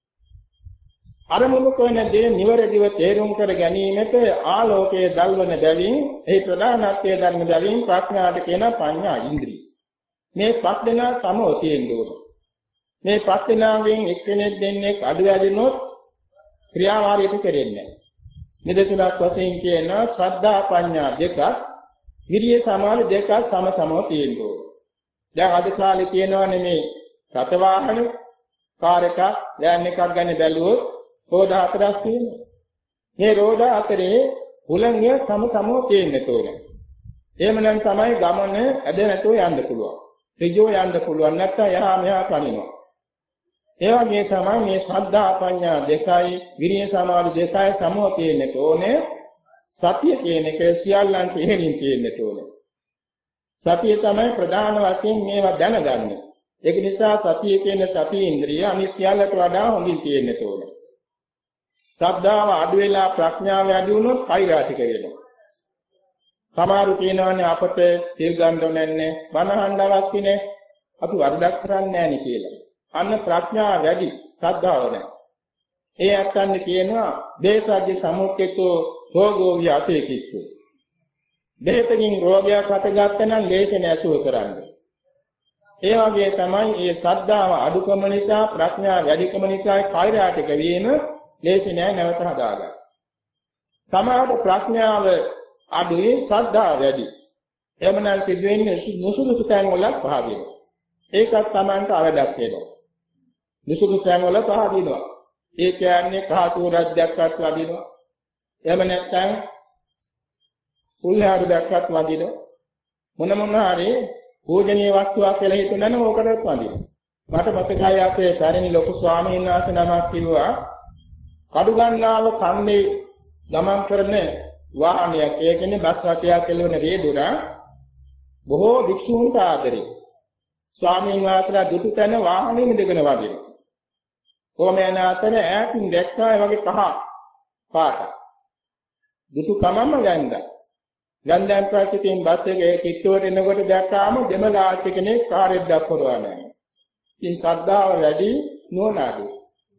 අරමුණු කරන දේ නිවැරදිව තේරුම් කර ගැනීමට ආලෝකයේ දල්වන බැවින් එහි ප්‍රධානත්වයේ දක්න බැවින් ප්‍රඥාට කියන පඤ්ඤා ඉන්ද්‍රිය. මේ පස් දෙනා සමව තියෙන්න ඕන. මේ පස් දෙනාගෙන් එක්කෙනෙක් දෙන්නෙක් අඩු වැඩිනොත් ක්‍රියාවාරීත්ව කෙරෙන්නේ නැහැ. නිදසුනක් වශයෙන් කියන ශ්‍රද්ධා පඤ්ඤා දෙකක්, විරිය සමාධි දෙකක් සම සමව තියෙන්න ඕන. දැන් අද කාලේ කියනවනේ මේ රත වාහන කාර් එකක් දැන් එකක් ගන්න බැලුවොත් රෝද හතරක් තියෙනවා. මේ රෝද අතරේ හුලංගය සම සමව තියෙන්න ඕනේ. එහෙමනම් තමයි ගමන ඇද නැතුව යන්න පුළුවන්. ඍජුව යන්න පුළුවන් නැත්නම් යහා මෙහා කනිනවා. ඒ වගේ තමයි මේ ශ්‍රද්ධා පඤ්ඤා දෙකයි විරිය සමාධි දෙකයි සමව තියෙන්න ඕනේ. සතිය කියන එක සියල්ලන්ට ඉහෙලින් තියෙන්න ඕනේ. සතිය තමයි ප්‍රධාන වශයෙන් මේවා දැනගන්නේ. ඒක නිසා සතිය කියන සති ඉන්ද්‍රිය අනිත් සියල්ලට වඩා හොඳින් තියෙන්න ඕනේ. ශ්‍රද්ධාව අඩු වෙලා ප්‍රඥාව වැඩි වුණොත් කෛරාටික වෙනවා. සමහරු කියනවානේ අපට සිල් ගන්න ඕනේ බණහන් අවශ්‍ය නැහැ. අපි වරදක් කරන්නේ නැහැ කියලා. අන්න ප්‍රඥාව වැඩි, ශ්‍රද්ධාව නැහැ. ඒ අත්න්නේ කියනවා දේසජ්‍ය සමුක්කේතෝ රෝගෝ විඅතේකිච්චෝ. දෙහෙතකින් රෝගයක් හටගත්ත නම් ලේසෙන ඇසුව කරන්නේ. ඒ වගේ තමයි මේ ශ්‍රද්ධාව අඩුකම නිසා ප්‍රඥාව වැඩිකම නිසා කෛරාටික වීම ලේසි නෑ නැවත හදාගන්න. සමහර ප්‍රඥාව අඩුයි ශ්‍රද්ධාව වැඩි. එමනම් සිදුවෙන්නේ නුසුදුසු තැන් වල පහ වෙනවා. ඒකත් Tamanට අවදක් වෙනවා. නුසුදුසු තැන් වල පහ දිනවා. ඒ කියන්නේ කහසූරක් දැක්කත් වදිනවා. එහෙම නැත්නම් උල්හාරු දැක්කත් වදිනවා. මොන මොන හරි පූජනීය වස්තුවක් කියලා හිතනනම් ඕකටත් වදිනවා. මට මතකයි අපේ පැරණි ලොකු ස්වාමීන් වහන්සේ නමක් කිව්වා කඩුගන්නාව කන්නේ ගමන් කරන වාහනයක් ඒ කියන්නේ බස් රථයක් කෙලවන රේදුරා බොහෝ භික්ෂූන්ට ආදරේ. ස්වාමීන් වහන්සේලා දුටු තැන වාහනේ ඉඳගෙන වදිනවා. කොහොම යන අතර ඈතින් දැක්කා ඒ වගේ කහ පාට. දුටු කමම ගන්නවා. ගන්ධයන් ප්‍රසිතින් බස් එකේ කිට්ටුවට එනකොට දැක්කාම දෙමළ ආච්චි කෙනෙක් කාර්යයක් දක්වනවා නෑ. ඉතින් ශ්‍රද්ධාව වැඩි නුවණ අඩුයි.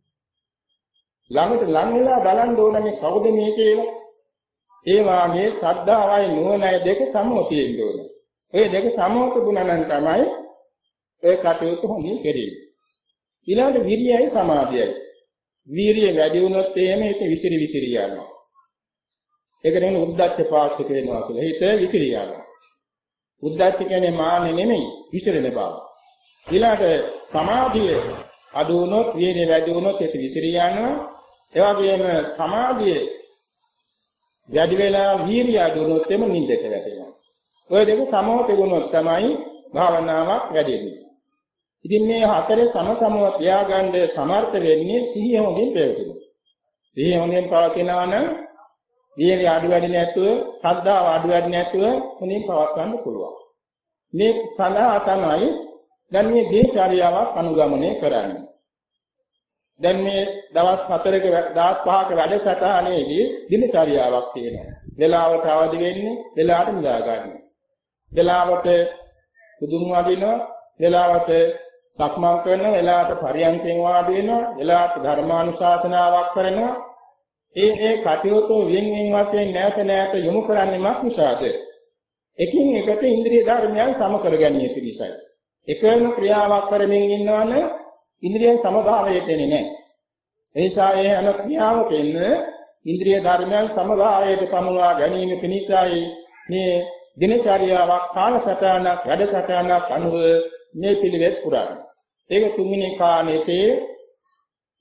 ළඟට ලං වෙලා බලන්න ඕනේ කවුද මේ කියලා. ඒ වාගේ ශ්‍රද්ධාවයි නුවණයි දෙක සමව තියෙන්න ඕනේ. ඒ දෙක සමව තිබුණා නම් තමයි ඒ කටයුතු හොඳින් කෙරෙන්නේ. ඊළඟට විරියයි සමාධියයි. වීරිය වැඩි වුණොත් එහෙම හිත විසිරි විසිරි යනවා. ඒක නෙමෙයි උද්දච්ච පාක්ෂික වෙනවා කියලා. හිත විසිරි යනවා. උද්දච්ච කියන්නේ මානෙ නෙමෙයි විසිරෙන බව. ඊළඟට සමාධිය අඩු වුණොත් වීරිය වැඩි වුණොත් හිත විසිරි යනවා. ඒ වගේම සමාධිය වැඩි වෙලා වීරිය අඩු වුණොත් එම නිින්දට වැටෙනවා. ඔය දෙක සමව තිබුණොත් තමයි භාවනාවක් වැඩෙන්නේ. ඉතින් මේ හතරේ සම සමව තියාගන්න සමර්ථ වෙන්නේ සිහිය හොඳින් ප්‍රයෝජන. සිහිය හොඳින් පවතිනවා නම් වීරිය අඩු වැඩි නැතුව, ශ්‍රද්ධාව අඩු වැඩි නැතුව හොඳින් පවත්වන්න පුළුවන්. මේ සඳහා තමයි දැන් මේ දිනචර්යාවක් අනුගමනය කරන්නේ. දැන් මේ දවස් හතරක දවස් පහක වැඩසටහනේදී දිනචර්යාවක් තියෙනවා. වෙලාවට අවදි වෙන්නේ, වෙලාවට නිදා ගන්න. වෙලාවට සුදුම් වදිනවා, වෙලාවට සක්මන් කරනවා, වෙලාවට පරියන්කෙන් වාඩි වෙනවා, වෙලාවට ධර්මානුශාසනාවක් කරනවා. ඒ ඒ කටයුතු වින් වින් වශයෙන් නැවත නැවත යොමු කරන්නේ මක් නිසාද? එකින් එකට ඉන්ද්‍රිය ධර්මයන් සම කර ගැනීම පිණිසයි. එකම ක්‍රියාවක් කරමින් ඉන්නවනම් ඉන්ද්‍රියන් සමභාවයට එන්නේ නැහැ. ඒ නිසා ඒ හැම ක්‍රියාවකින්ම ඉන්ද්‍රිය ධර්මයන් සමභාවයට පමුණවා ගැනීම පිණිසයි මේ දිනචර්යාවක් කාලසටහනක් වැඩසටහනක් අනුව මේ පිළිවෙත් පුරන්නේ. ඒක තුන්වෙනි කාණේසේ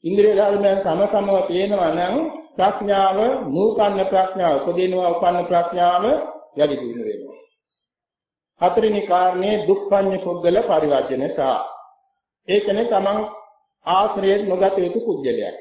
ඉන්ද්‍රිය ධර්මයන් සමසමව තියෙනවා නම් ප්‍රඥාව නූපන්න ප්‍රඥාව උපදිනවා උපන්න ප්‍රඥාව වැඩි දියුණු වෙනවා. හතරවෙනි කාරණේ දුක්ඛඤ්ඤ පුද්ගල පරිවර්ජනතා. ඒ කියන්නේ තමන් ආශ්‍රයෙන් නොගත යුතු පුද්ගලයෙක්.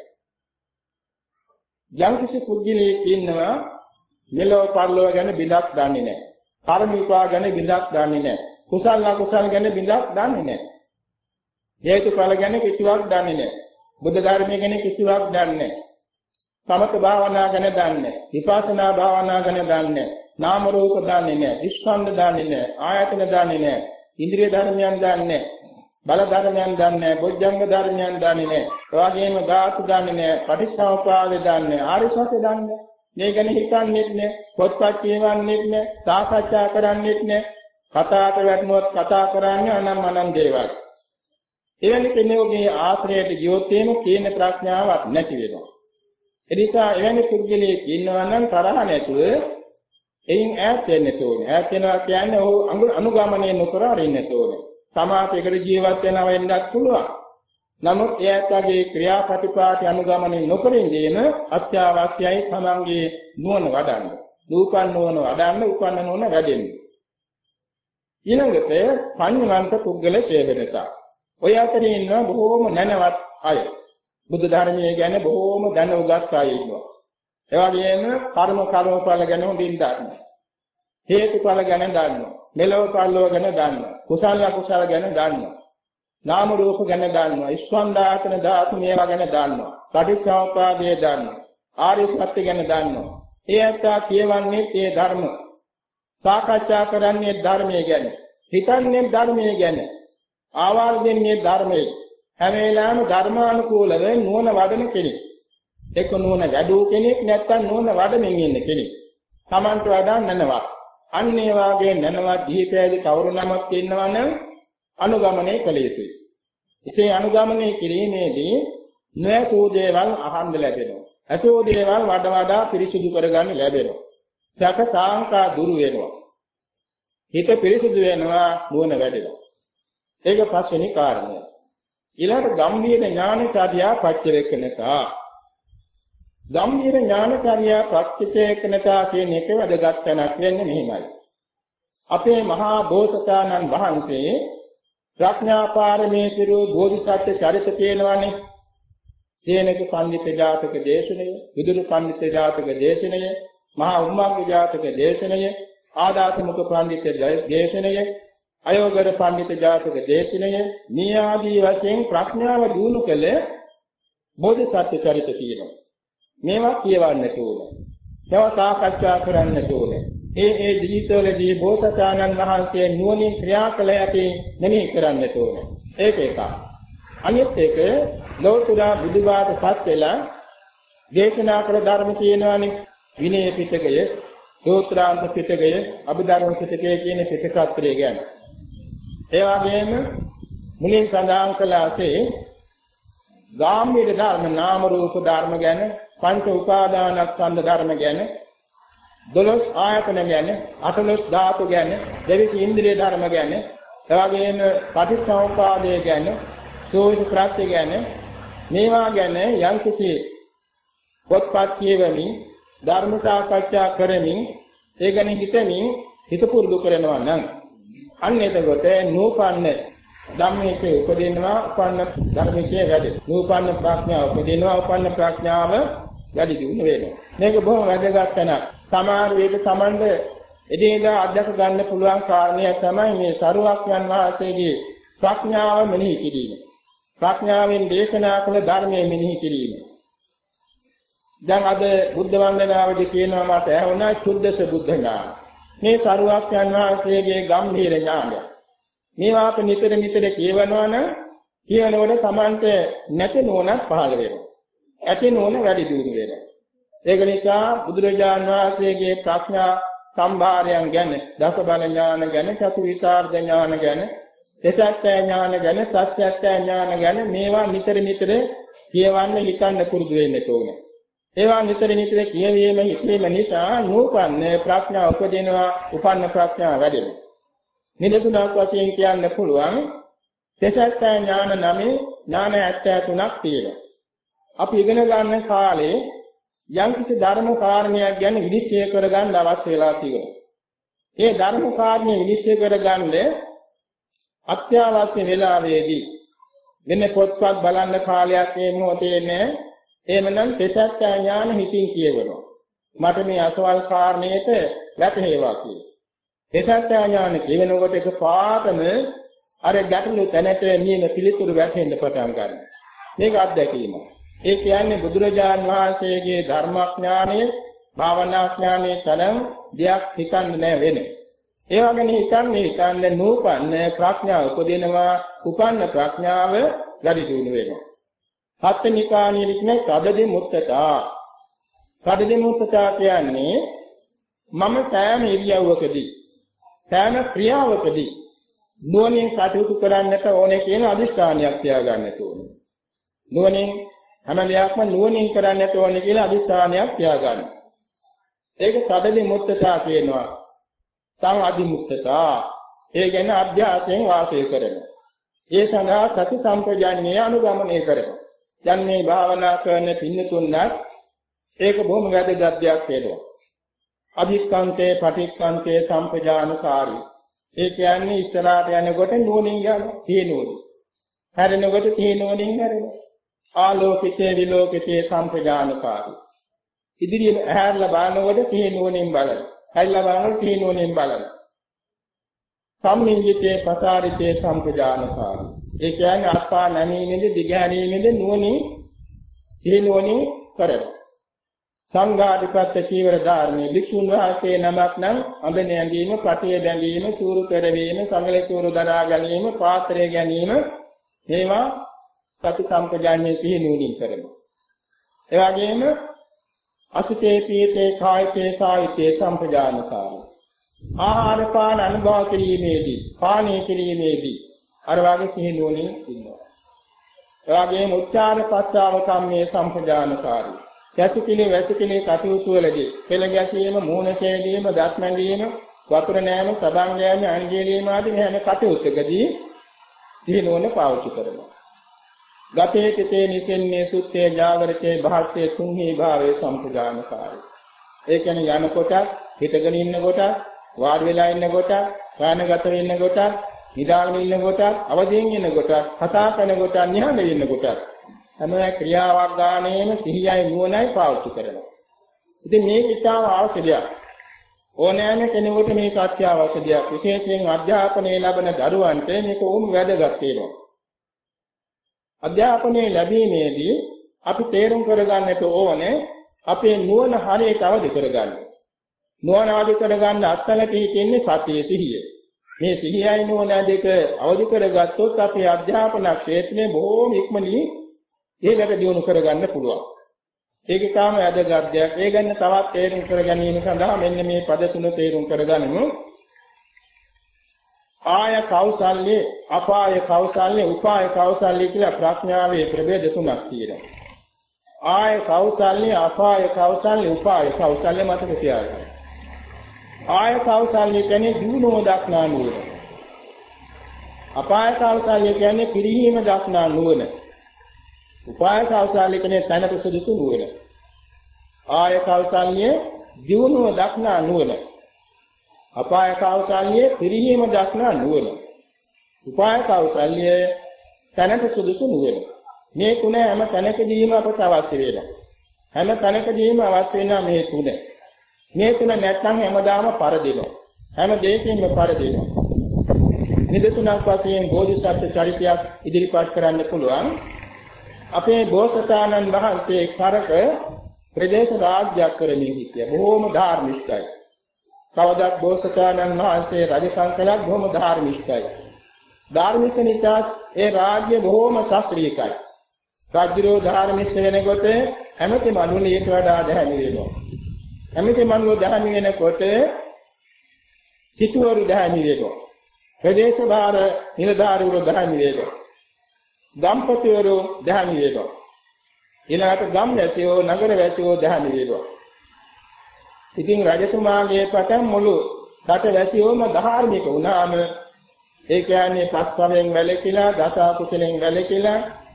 යම්කිසි පුද්ගලයෙක් ඉන්නවා මෙලොව පරලොව ගැන බිඳක් දන්නේ නැහැ. කර්ම විපාක ගැන බිඳක් දන්නේ නැහැ. කුසල අකුසල ගැන බිඳක් දන්නේ නැහැ. හේතුඵල ගැන කිසිවක් දන්නේ නැහැ. බුද්ධ ධර්මයේ ගැන කිසිවක් දන්නේ නැහැ. සමත භාවනා ගැන දන්නේ නැහැ. විපස්සනා භාවනා ගැන දන්නේ නැහැ. නාම රූප දන්නේ නැහැ. ස්කන්ධ දන්නේ නැහැ. ආයතන දන්නේ නැහැ. ඉන්ද්‍රිය ධර්මයන් දන්නේ නැහැ. බල ධර්මයන් දන්නේ නැහැ. බොජ්ජංග ධර්මයන් දන්නේ නැහැ. ඒ වගේම ධාතු දන්නේ නැහැ. පටිච්චසමුප්පාද දන්නේ නැහැ. ආර්ය සත්‍ය දන්නේ නැහැ. මේ ගැන හිතන්නේත් නැහැ. පොත්පත් කියවන්නේත් නැහැ. සාකච්ඡා කරන්නේත් නැහැ. කතාවට වැටුනොත් කතා කරන්නේ අනම් අනම් දේවල්. එවැනි කෙනෙකුගේ ආශ්‍රයයට ගියොත් එහෙම කීන ප්‍රඥාවක් නැති වෙනවා. ඒ නිසා එවැනි පුද්ගලයෙක් ඉන්නවා නම් තරහ නැතුව එයින් ඈත් වෙන්න ඕනේ. ඈත් වෙනවා කියන්නේ ඔහු අනුගමනය නොකර අරින්න ඕනේ. සමාජයකට ජීවත් වෙනව වෙන්නත් පුළුවන්. නමුත් එයාටගේ ක්‍රියාපටිපාටි අනුගමනය නොකර ඉඳීම අත්‍යවශ්‍යයි. තමන්ගේ නුවණ වඩන්න. දූපන් නුවණ වඩන්න, උපන්න නුවණ වැඩෙන්න. ඊළඟට පඤ්ඤවන්ත පුද්ගල සේවනතා. ඔය අතරේ ඉන්නවා බොහෝම නැනවත් අය. බුදු ධර්මයේ ගැන බොහෝම දැන උගත් අය ඉන්නවා. ඒ වගේම කර්ම කර්මඵල ගැන හොඳින් දන්නවා. හේතුඵල ගැන දන්නවා. මෙලොව පරලොව ගැන දන්නවා. කුසල අකුසල ගැන දන්නවා. නාම රූප ගැන දන්නවා. ස්කන්ධායතන ධාතු මේවා ගැන දන්නවා. පටිච්චසමුප්පාදය දන්නවා. ආර්ය සත්‍ය ගැන දන්නවා. ඒ අත්තා කියවන්නේ ඒ ධර්ම. සාකච්ඡා කරන්නේ ධර්මයේ ගැන. හිතන්නේ ධර්මයේ ගැන. ආවාල් දෙන්නේ ධර්මයේ. හැම වෙලාවෙම ධර්මානුකූලව නුවණ වඩන කෙනෙක්. එක්ක නුවණ වැඩි කෙනෙක් නැත්නම් නුවණ වඩමින් ඉන්න කෙනෙක්. Tamanට වඩා නැනවා. අන්න ඒ වාගේ නැනවා දීපෑදී කවුරු නමක් ඉන්නවනම් අනුගමනය කළ යුතුයි. එසේ අනුගමනය කිරීමේදී නොඇසූ දේවල් අහන්න ලැබෙනවා. ඇසූ දේවල් වඩා වඩා පිරිසිදු කරගන්න ලැබෙනවා. සැක සාංකා දුරු වෙනවා. හිත පිරිසිදු වෙනවා, නුවණ වැඩෙනවා. ඒක පස්වෙනි කාරණය. ඊළඟ ගම්භීර ඥානචර්යා පච්චවේක්කනතා. ගම්භීර ඥානචර්යා පච්චවේක්කනතා කියන එක වැදගත් තැනක් වෙන්නේ මෙහිමයි. අපේ මහා බෝසතාණන් වහන්සේ ප්‍රඥා පාරමී පිරු බෝධිසත්ව චරිත කියනවානේ. සේනක පඬිත ජාතක දේශනය, විදුරු පඬිත ජාතක දේශනය, මහා උම්මග්ග ජාතක දේශනය, ආදාසමුඛ පඬිත දේශනය, අයෝගර පඬිත ජාතක දේශනය මේ ආදී වශයෙන් ප්‍රඥාව දිනු කළ බෝධිසත්ව චරිත තියෙනවා. මේවා කියවන්නට ඕනේ. ඒවා සාකච්ඡා කරන්නට ඕනේ. ඒ ඒ ජීවිතවලදී බෝසතාණන් වහන්සේ නුවණින් ක්‍රියා කළ ඇති මෙනෙහි කරන්නට ඕනේ. ඒක එකක්. අනිත් එක ලෞතර බුදුබාට පත් වෙලා දේශනා කළ ධර්ම කියනවානේ. විනය පිටකය, සූත්‍රාන්ත පිටකය, අභිධර්ම පිටකය කියන පිටකත්‍රය ගැන. ඒ වගේම මුලින් සඳහන් කළාසේ ගාම්භීර ධර්ම, නාම රූප ධර්ම ගැන, පංච උපාදානස්කන්ධ ධර්ම ගැන, දොළොස් ආයතන ගැන, අටලොස් ධාතු ගැන, දෙවිස් ඉන්ද්‍රිය ධර්ම ගැන, ඒ වගේම පටිච්චසමුප්පාදය ගැන, සෝවිස ප්‍රත්‍ය ගැන, මේවා ගැන යම්කිසි පොත්පත් කියවමින්, ධර්ම සාකච්ඡා කරමින්, ඒ ගැන හිතමින් හිත පුරුදු කරනවා නම් අන්න එතකොට නූපන්න ධම්මයේ උපදිනවා, උපන්න ධර්මයේ වැඩි. නූපන්න ප්‍රඥාව උපදිනවා, උපන්න ප්‍රඥාව වැඩි දියුණු වෙනවා. මේක බොහොම වැදගත් වෙනවා. සමහර වේද සමන්ද එදිනෙදා අධ්‍යක් ගන්න පුළුවන් කාරණය තමයි මේ සරුවක්යන් වහන්සේගේ ප්‍රඥාව මෙනෙහි කිරීම. ප්‍රඥාවෙන් දේශනා කළ ධර්මයේ මෙනෙහි කිරීම. දැන් අද බුද්ධ වන්දනාවේදී කියනවා මට ඇහුණා සුද්ධස බුද්ධ ඥාන. මේ සරුවක්යන් වහන්සේගේ ගම්භීර ඥානය. මේවා අප නිතර නිතර කියවනවා නම් කියනකොට Tamante නැති නෝනක් පහළ වෙනවා. ඇති නෝන වැඩි දියුණු වෙනවා. ඒක නිසා බුදුරජාන් වහන්සේගේ ප්‍රඥා සම්භාරයන් ගැන, දස බල ඥාන ගැන, චතු විසරද ඥාන ගැන, දසත්‍ය ඥාන ගැන, සත්‍යත්‍ය ඥාන ගැන මේවා නිතර නිතර කියවන්න හිතන්න පුරුදු වෙන්න ඕනේ. ඒවා නිතර නිතර කියවීම හිතීම නිසා නූපන්න ප්‍රඥාව උපදිනවා, උපන්න ප්‍රඥාව වැඩෙනවා. නිදසුනක් වශයෙන් කියන්න පුළුවන් දසත්‍ය ඥාන නමේ ඥාන ඇත්තය තුනක් තියෙනවා. අපි ඉගෙන ගන්න කාලේ යම්කිසි ධර්ම කාරණයක් ගැන විනිශ්චය කරගන්න අවශ්‍ය වෙලා තියෙනවා. ඒ ධර්ම කාරණය විනිශ්චය කරගන්න අත්‍යවශ්‍ය වෙලාවේදී වෙන පොත්පත් බලන්න කාලයක් මේ මොහොතේ නැහැ. එහෙමනම් ප්‍රසත්‍ය ඥාන හිතින් කියවනවා. මට මේ අසවල් කාරණේට වැටහෙවා කියලා. ප්‍රසත්‍ය ඥාන කියවෙනකොට එකපාරටම අර ගැටලු තැනට නියම පිළිතුරු වැටෙන්න පටන් ගන්නවා. මේක අත්දැකීම. ඒ කියන්නේ බුදුරජාන් වහන්සේගේ ධර්මඥානය, භාවනාඥානයේ තරම් දෙයක් හිතන්නේ නැහැ වෙන්නේ. ඒ වගේම හිතන්නේ හිතන්නේ නූපන්න ප්‍රඥාව උපදිනවා, උපන්න ප්‍රඥාව වැඩි දියුණු වෙනවා. හත්නිකාණිය කියන්නේ කඩදි මුත්තතා. කඩදි මුත්තතා කියන්නේ මම සෑම ඉරියව්වකදී සෑම ක්‍රියාවකදී නුවණින් කටයුතු කරන්නට ඕනේ කියන අදිෂ්ඨානයක් තියාගන්නට ඕනේ. නුවණින් හැම දෙයක්ම නුවණින් කරන්නට ඕනේ කියලා අදිෂ්ඨානයක් තියාගන්න. ඒක කඩදි මුත්තතා කියනවා. තම අදිමුත්තතා. ඒ කියන්නේ අභ්‍යාසයෙන් වාසය කරනවා. ඒ සඳහා සති සම්පජාඤ්ඤය අනුගමනය කරනවා. දැන් මේ භාවනා කරන පින්නතුන්වත් ඒක බොහොම වැදගත් දෙයක් වෙනවා. අධික්ඛන්තේ පටික්ඛන්තේ සම්පජානකාරී. ඒ කියන්නේ ඉස්සරහට යනකොට නුවණින් යන සීනුවණි. හැරෙනකොට සීනුවණින් හැරෙනවා. ආලෝකිතේ විලෝකිතේ සම්පජානකාරී. ඉදිරියට ඇහැරලා බලනකොට සීනුවණින් බලනවා. හැරලා බලනකොට සීනුවණින් බලනවා. සම්මිංජිතේ පසාරිතේ සම්පජානකාරී. ඒ කියන්නේ අත්පා නැමීමේදී දිගහැරීමේදී නුවණින් සීනුවණින් කරනවා. සංඝාධිපත්‍ය චීවර ධාරණේ භික්ෂුන් වහන්සේ නමක් නම් අඹ නැගීම, පටිය බැඳීම, සූරු පෙරවීම, සංගල සූරු දරා ගැනීම, පාත්‍රය ගැනීම මේවා සති සම්පජාඤ්ඤේ සිහිනුවණින් කරනවා. ඒ වගේම අසුතේ පීතේ කායිතේ සායිතේ සම්පජානකාරී. ආහාර පාන අනුභව කිරීමේදී, පානය කිරීමේදී අර වාගේ සිහිනුවණින් ඉන්නවා. ඒ වගේම උච්චාර පස්සාව කම්මේ සම්පජානකාරී. යසිකිලි වැසිකිලි කටයුතු වලදී පෙළ ගැසීම, මූණ සේදීම, දත් මැදීම, වතුර නෑම, සබන් ගෑම, අංජීලීම ආදී හැම කටයුත්තකදී සිහිනුවණ පාවිච්චි කරනවා. ගතේ තිතේ නිසෙන්නේ සුත්තේ ජාගරිතේ භාෂයේ තුන්හි භාවයේ සම්පජානකාරී. ඒ කියන්නේ යනකොට, හිටගෙන ඉන්නකොට, වාඩි වෙලා ඉන්නකොට, කාණගත වෙන්නකොට, නිදාගෙන ඉන්නකොට, අවදියෙන් ඉන්නකොට, කතා කරනකොට, නිහඬ ඉන්නකොට හැම ක්‍රියාවක් ගානේම සිහියයි නුවණයි පාවිච්චි කරනවා. ඉතින් මේක ඉතාම අවශ්‍ය දෙයක්. ඕනෑම කෙනෙකුට මේක අත්‍යවශ්‍ය දෙයක්. විශේෂයෙන් අධ්‍යාපනය ලබන දරුවන්ට මේක ඕම වැදගත් වෙනවා. අධ්‍යාපනය ලැබීමේදී අපි තේරුම් කරගන්නට ඕනේ අපේ නුවණ හරියට අවදි කරගන්න. නුවණ අවදි කරගන්න අත්ලට තියෙන්නේ සතිය සිහිය. මේ සිහියයි නුවණ දෙක අවදි කරගත්තොත් අපේ අධ්‍යාපන ක්ෂේත්‍රයේ බොහෝම ඉක්මනින් ඒකට දියුණු කරගන්න පුළුවන්. ඒක තාම වැදගත් දෙයක්. ඒ ගැන තවත් තේරුම් කර ගැනීම සඳහා මෙන්න මේ පද තුන තේරුම් කරගනිමු. ආය කෞසල්‍ය, අපාය කෞසල්‍ය, උපාය කෞසල්‍ය කියලා ප්‍රඥාවේ ප්‍රභේද තුනක් තියෙනවා. ආය කෞසල්‍ය, අපාය කෞසල්‍ය, උපාය කෞසල්‍ය මතක තියාගන්න. ආය කෞසල්‍ය කියන්නේ දිනුව දක්නා නුවණ. අපාය කෞසල්‍ය කියන්නේ පිරිහීම දක්නා නුවණ. උපාය කෞසල්‍ය කියන්නේ තනක සුදුසු නුවණ. ආය කෞසල්‍ය දිනුව දක්නා නුවණ. අපාය කෞසල්‍ය පිරිහීම දක්නා නුවණ. උපාය කෞසල්‍ය තනක සුදුසු නුවණ. මේ තුන හැම තැනකදීම අපට අවශ්‍ය වෙනවා. හැම තැනකදීම අවශ්‍ය වෙනා මේ තුන. මේ තුන නැත්නම් හැමදාම පරදිනවා. හැම දෙයකින්ම පරදිනවා. නිදසුනක් වශයෙන් බෝධිසත්ව චරිතයක් ඉදිරිපත් කරන්න පුළුවන්. අපේ බෝසතාණන් වහන්සේ කරක ප්‍රදේශ රාජ්‍යයක් කරමින් හිටියා. බොහෝම ධාර්මිකයි. කවදාත් බෝසතාණන් වහන්සේ රජකම් කළත් බොහෝම ධාර්මිකයි. ධාර්මික නිසා ඒ රාජ්‍ය බොහෝම ශාස්ත්‍රීයයි. රාජ්‍යරෝ ධාර්මික වෙනකොට හැමති මනුලි ඊට වඩා දැහැමි වෙනවා. හැමති මනුලෝ දැහැමි වෙනකොට සිටුවරු දැහැමි වෙනවා. ප්‍රදේශ භාර නිලධාරීවරු දැහැමි වෙනවා. ගම්පතිවරු දැහැමි වෙනවා. ඊළඟට ගම් වැසියෝ නගර වැසියෝ දැහැමි වෙනවා. ඉතින් රජතුමාගේ පටන් මුළු රට වැසියෝම ධාර්මික වුණාම ඒ කියන්නේ පස්පවෙන් වැළකීලා දස කුසලෙන් වැළකීලා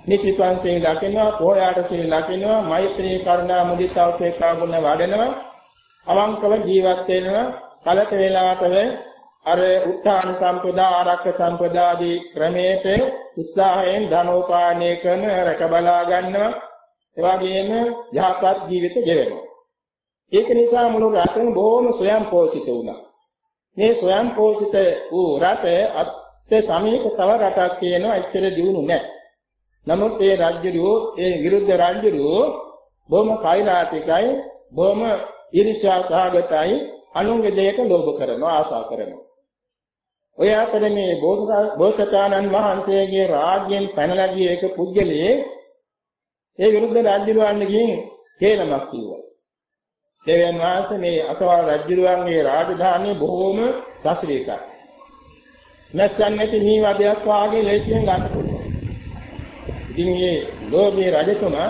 නිතිපන් සීල ලකිනවා, පොයාට සීල ලකිනවා, මෛත්‍රී කරුණා මුදිතා උපේක්ඛා ගුණ වඩනවා, අවංකව ජීවත් වෙනවා, කලක වේලාවකව අර උත්තාන සම්පදා ආරක්ෂ සම්පදාදී ක්‍රමයට උත්සාහයෙන් ධනෝපායනය කරන රැක බලා ගන්නවා. ඒ වගේම යහපත් ජීවිත ගෙවනවා. ඒක නිසා මුළු රටම බොහොම ස්වයං පෝෂිත වුණා. මේ ස්වයං පෝෂිත වූ රට අත්‍ය සමීප තව රටක් කියනවා එච්චර දියුණු නැහැ. නමුත් ඒ රාජ්‍යරුවෝ ඒ විරුද්ධ රාජ්‍යරුවෝ බොහොම කෛරාටිකයි, බොහොම ඊර්ෂ්‍යා සහගතයි, අනුන්ගේ දෙයට ලෝභ කරනවා, ආශා කරනවා. ඔය අතරේ මේ බෝසතාණන් වහන්සේගේ රාජ්‍යයෙන් පැනලා ගිය එක පුද්ගලයේ ඒ විරුද්ධ රාජ්‍යරුවන්ගෙන් හේලමක් කිව්වා. දෙවියන් වහන්සේ මේ අසවල් රාජ්‍යරුවන්ගේ රාජධානිය බොහෝම සශ්‍රීකයි. නැත්නම් නැති මේ වදයක් වාගේ ලේසියෙන් ගන්න පුළුවන්. ඉතින් මේ ලෝභී රජතුමා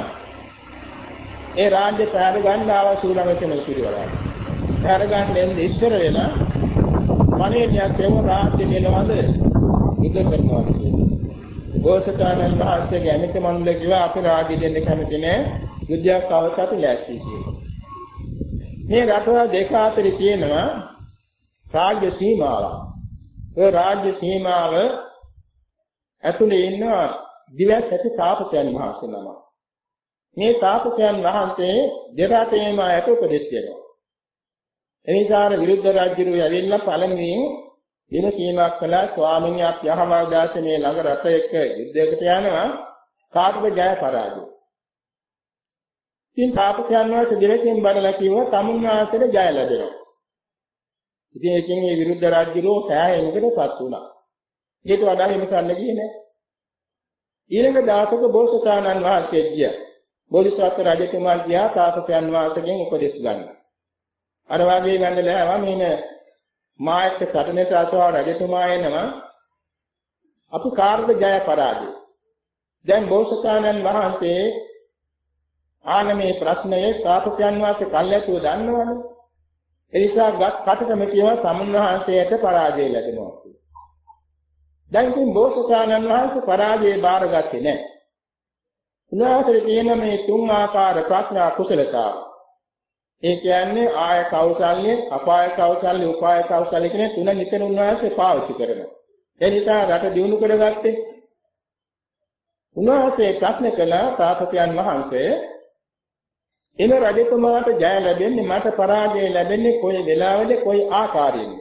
ඒ රාජ්‍ය පැර ගන්න අවශ්‍ය ළඟටම පිළිවරා. පැර ගන්න එන්නේ ඉස්සර වෙලා මණේනියක් එම රාජ්‍ය දෙනවද යුද්ධ කරනවා කියන්නේ. බෝසතාණන් වහන්සේගේ අනික මණ්ඩල කිව්වා අපි රාජ්‍ය දෙන්න කැමති නෑ, යුද්ධයක් අවශ්‍යයි ලෑස්ති කියලා. මේ රටවල් දෙක අතර තියෙනවා රාජ්‍ය සීමාවක්. ඒ රාජ්‍ය සීමාව ඇතුලේ ඉන්න දිවස් ඇති තාපසයන් වහන්සේ නම. මේ තාපසයන් වහන්සේ දෙරටේම ඇත උපදෙස් දෙනවා. එනිසා විරුද්ධ රාජ්‍යරු ඇවිල්ලා පළමුවෙන් දිනසීමාවක් කළා ස්වාමීන් අපි යහමල් දාසනේ ළඟ රට එක්ක යුද්ධයකට යනවා කාටද ජය පරාජය. ඉතින් තාපසයන් වහන්සේ දෙලෙන් බණලා කිව්වා තමුන්වහන්සේට ජය ලැබෙනවා. ඉතින් ඒකෙන් මේ විරුද්ධ රාජ්‍යරු සෑහෙනකටපත් වුණා. ඊට වඩා හිමසන්න ගියේ නෑ. ඊළඟ දාසක බෝසතාණන් වහන්සේ ගියා. බෝධිසත්ව රජතුමා ගියා තාපසයන් වහන්සේගෙන් උපදෙස් ගන්න. අර වාගේ ගන්නලා මේන මායක සටනට අසවා රජතුමා එනවා අපි කාර්ද ජය පරාජය. දැන් බෝසතාණන් වහන්සේ ආන මේ ප්‍රශ්නයේ තාපසයන් වහන්සේ කල්යතුව දන්නවනේ. ඒ නිසා ගත් කටකම කියවා සමුන්වහන්සේට පරාජය ලැබෙනවා කියලා. දැන් ඉතින් බෝසතාණන් වහන්සේ පරාජය බාරගත්තේ නැහැ. උන්වහන්සේ කියන මේ තුන් ආකාර ප්‍රඥා කුසලතාව. ඒ කියන්නේ ආය කෞසල්‍ය, අපාය කෞසල්‍ය, උපාය කෞසල්‍ය කියන තුන නිතර උන්වහන්සේ පාවිච්චි කරනවා. ඒ නිසා රට දියුණු කරගත්තේ. උන්වහන්සේ ප්‍රශ්න කළ තාපසයන් වහන්සේ එන රජතුමාට ජය ලැබෙන්නේ මට පරාජය ලැබෙන්නේ කොයි වෙලාවෙද කොයි ආකාරයෙන්ද?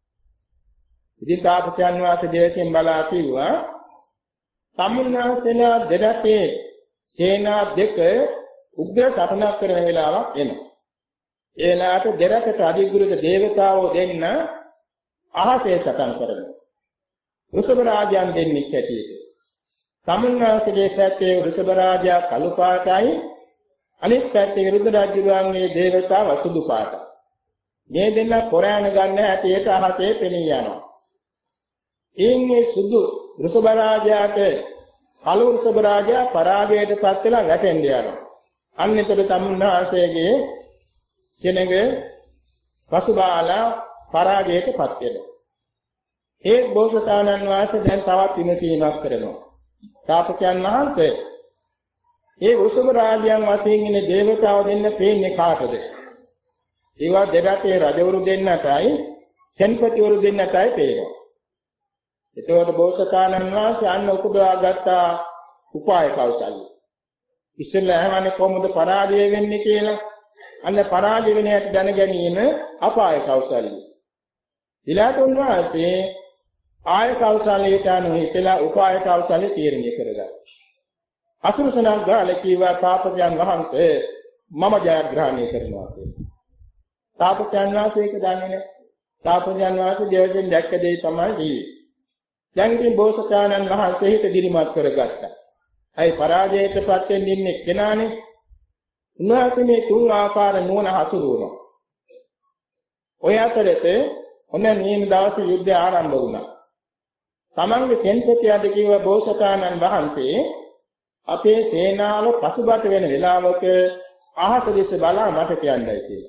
ඉතින් තාපසයන් වහන්සේ දෙවියන් බලා කිව්වා සම්මුණාසෙලා දෙරටේ සේනා දෙක උග්‍ර සටනක් කරන වෙලාවක් එනවා. ඒලාට දෙරටට අධිගුරුක දේවතාවෝ දෙන්න අහසේ සටන් කරනවා. ඍෂභ රාජයන් දෙන්නෙක් ඇටියෙද. සම්මුණාසෙලේ පැත්තේ ඍෂභ රාජයා කළු පාටයි, අනිත් පැත්තේ විරුද්ධ රාජ්‍යරුවන්ගේ දේවතාව සුදු පාටයි. මේ දෙන්න පොරාණ ගන්න ඇටියට අහසේ පෙනී යනවා. එන්නේ සුදු ඍෂභ රාජයාට කළු ඍෂභ රාජයා පරාජයට පත් වෙලා වැටෙන්න යනවා. අන්නතර සම්මුණාසේගේ කෙනෙක් පසුබාලා පරාජයට පත් වෙනවා. ඒ බෝසතාණන් වහන්සේ දැන් තවත් විමසීමක් කරනවා. තාපසයන් වහන්සේ ඒ වෘෂභ රාජයන් වශයෙන් ඉන්න දේවතාව දෙන්න පේන්නේ කාටද? ඒවා දෙරටේ රජවරු දෙන්නටයි, සෙන්පතිවරු දෙන්නටයි පේනවා. එතකොට බෝසතාණන් වහන්සේ අන්න උපදවාගත්ත උපාය කෞසල්‍ය. ඉස්සෙල්ලා අහන්නේ කොහොමද පරාජය වෙන්නේ කියලා. අන්න පරාජය වෙන හැටි දැන ගැනීම අපාය කෞසල්‍ය. ඊළාට උන්වහන්සේ ආය කෞසල්‍යයට අනුව ඉතලා උපාය කෞසල්‍ය තීරණය කරගත්තා. අසුරසනක් ගාලා කීවා තාපසයන් වහන්සේ මම ජයග්‍රහණය කරනවා කියලා. තාපසයන් වහන්සේ ඒක දන්නේ නැහැ. තාපසයන් වහන්සේ දෙවියන් දැක්ක දේ තමයි ජීවේ. දැන් ඉතින් බෝසතාණන් වහන්සේ හිත දිරිමත් කරගත්තා. අයි පරාජයටපත් වෙන්න ඉන්නේ කෙනානේ. උන්වහන්සේ මේ තුන් ආකාර නුවණ හසුරුවනවා. ඔය අතරේ ඔන්න නියම දවසේ යුද්ධය ආරම්භ වුණා. තමන්ගේ සෙන්පතියාට කිව්ව බෝසතාණන් වහන්සේ අපේ සේනාව පසුබට වෙන වෙලාවක අහස දිස බලා මට කියන්නයි කියලා.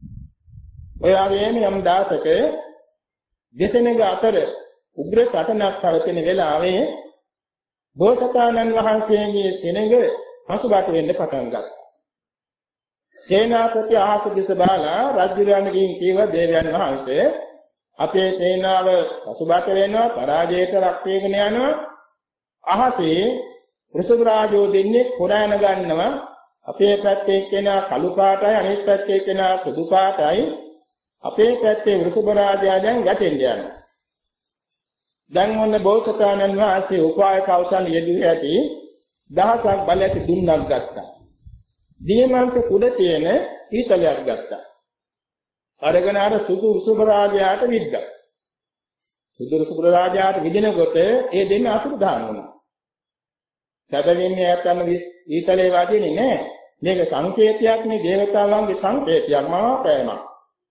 ඔය වගේම යම් දාසක දෙසෙනග අතර උග්‍ර සටනක් පවතින වෙලාවේ බෝසතාණන් වහන්සේගේ සෙනඟ පසුබට වෙන්න පටන් ගත්තා. සේනාපති අහස දිස බාලා රජුරණගෙන් කීව දේවයන් වහන්සේ අපේ සේනාව පසුබට වෙනවා පරාජයට ලක් වෙගෙන යනවා අහසේ වෘෂභ රාජෝ දෙන්නේ කොරාන ගන්නවා අපේ පැත්තේ කෙනා කළු පාටයි අනිත් පැත්තේ කෙනා සුදු පාටයි අපේ පැත්තේ වෘෂභ රාජයා දැන් ගැටෙන්න යනවා දැන් මොන බෝසතාණන් වහන්සේ උපාය කෞශල යෙදුවේ ඇති දහසක් බලයට දුන්නක් ගත්තා දීමන්ත කුඩ තියෙන ඊතලයක් ගත්තා අරගෙන අර සුදු වෘෂභ රාජයාට විද්දා සුදු වෘෂභ රාජයාට විදිනකොට ඒ දෙන්න අතුරුදහන් වුණා සැබවින්ම යත්තම ඊතලේ වදිනේ නෑ මේක සංකේතයක් නේ දේවතාවන්ගේ සංකේතයක් මවාපෑමක්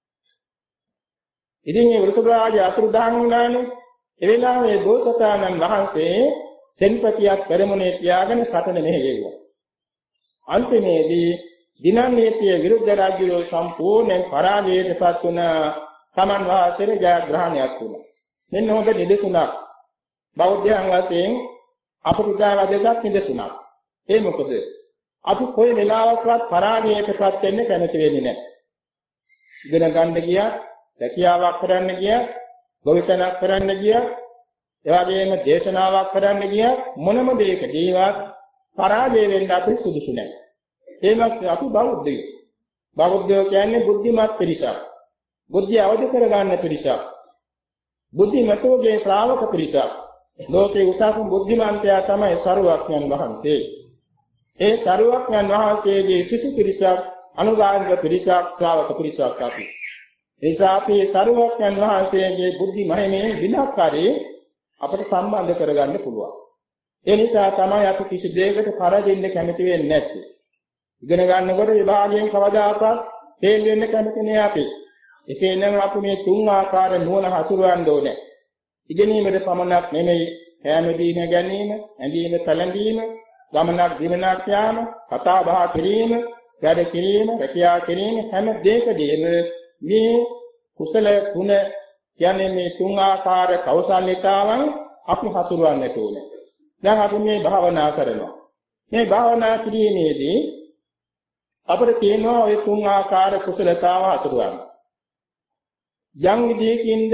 ඉතින් මේ වෘෂභ රාජයා අතුරුදහන් වුණානේ ඒ වෙලාවේ බෝසතාණන් වහන්සේ සෙන්පතියක් පෙරමුණේ තියාගෙන සටන මෙහෙයුවා අන්තිමේදී දිනන්නේතිය විරුද්ධ රාජ්‍යය සම්පූර්ණයෙන් පරාජයටපත් වුණ සමන් වාසයේ ජයග්‍රහණයක් වුණා. මෙන්න හොඳ නිදසුණක් බෞද්ධයන් වශයෙන් අපට උදාවදයක් නිදසුණක්. ඒ මොකද අපි කොයි වෙලාවකවත් පරාජයටපත් වෙන්න කැමති වෙන්නේ නැහැ. ඉගෙන ගන්න ගියා, රැකියාවක් කරන්න ගියා, ගොවිතැනක් කරන්න ගියා, ඒ වගේම දේශනාවක් කරන්න ගියා මොනම දෙයකදීවත් පරාජය වෙන්න අපි සුදුසු නැහැ. ඒවත් අපි බෞද්ධයෝ. බෞද්ධයෝ කියන්නේ බුද්ධිමත් පිරිසක්. බුද්ධිය අවදි කරගන්න පිරිසක්. බුද්ධිමතෝගේ ශ්‍රාවක පිරිසක්. ලෝකේ උසස්ම බුද්ධිමන්තයා තමයි සරුවක්ඥන් වහන්සේ. ඒ සරුවක්ඥන් වහන්සේගේ සිසු පිරිසක්, අනුගාමික පිරිසක්, ශ්‍රාවක පිරිසක් අපි. ඒ නිසා අපි සරුවක්ඥන් වහන්සේගේ බුද්ධි මහිමේ විනාකාරී අපට සම්බන්ධ කරගන්න පුළුවන්. ඒ නිසා තමයි අපි කිසි දෙයකට පරදින්න කැමති වෙන්නේ නැත්තේ. ඉගෙන ගන්නකොට විභාගයෙන් කවදාකවත් ෆේල් වෙන්න කැමති නෑ අපි. එසේ නම් අපි මේ තුන් ආකාර නුවණ හසුරවන්න ඕනේ. ඉගෙනීමේ පමණක් නෙමෙයි, කෑම දීම ගැනීම, ඇඳීම පැළඳීම, ගමනක් දිනනක් යාම, කතා බහ කිරීම, වැඩ කිරීම, රැකියාව කිරීම හැම දෙයකදීම මේ කුසල ගුණ කියන්නේ මේ තුන් ආකාර කෞශල්‍යතාවන් අපි හසුරවන්නට ඕනේ. දැන් අපි මේ භාවනා කරනවා. මේ භාවනා කිරීමේදී අපිට තියෙනවා ওই තුන් ආකාර කුසලතාව හසුරවන්න. යම් විදියකින්ද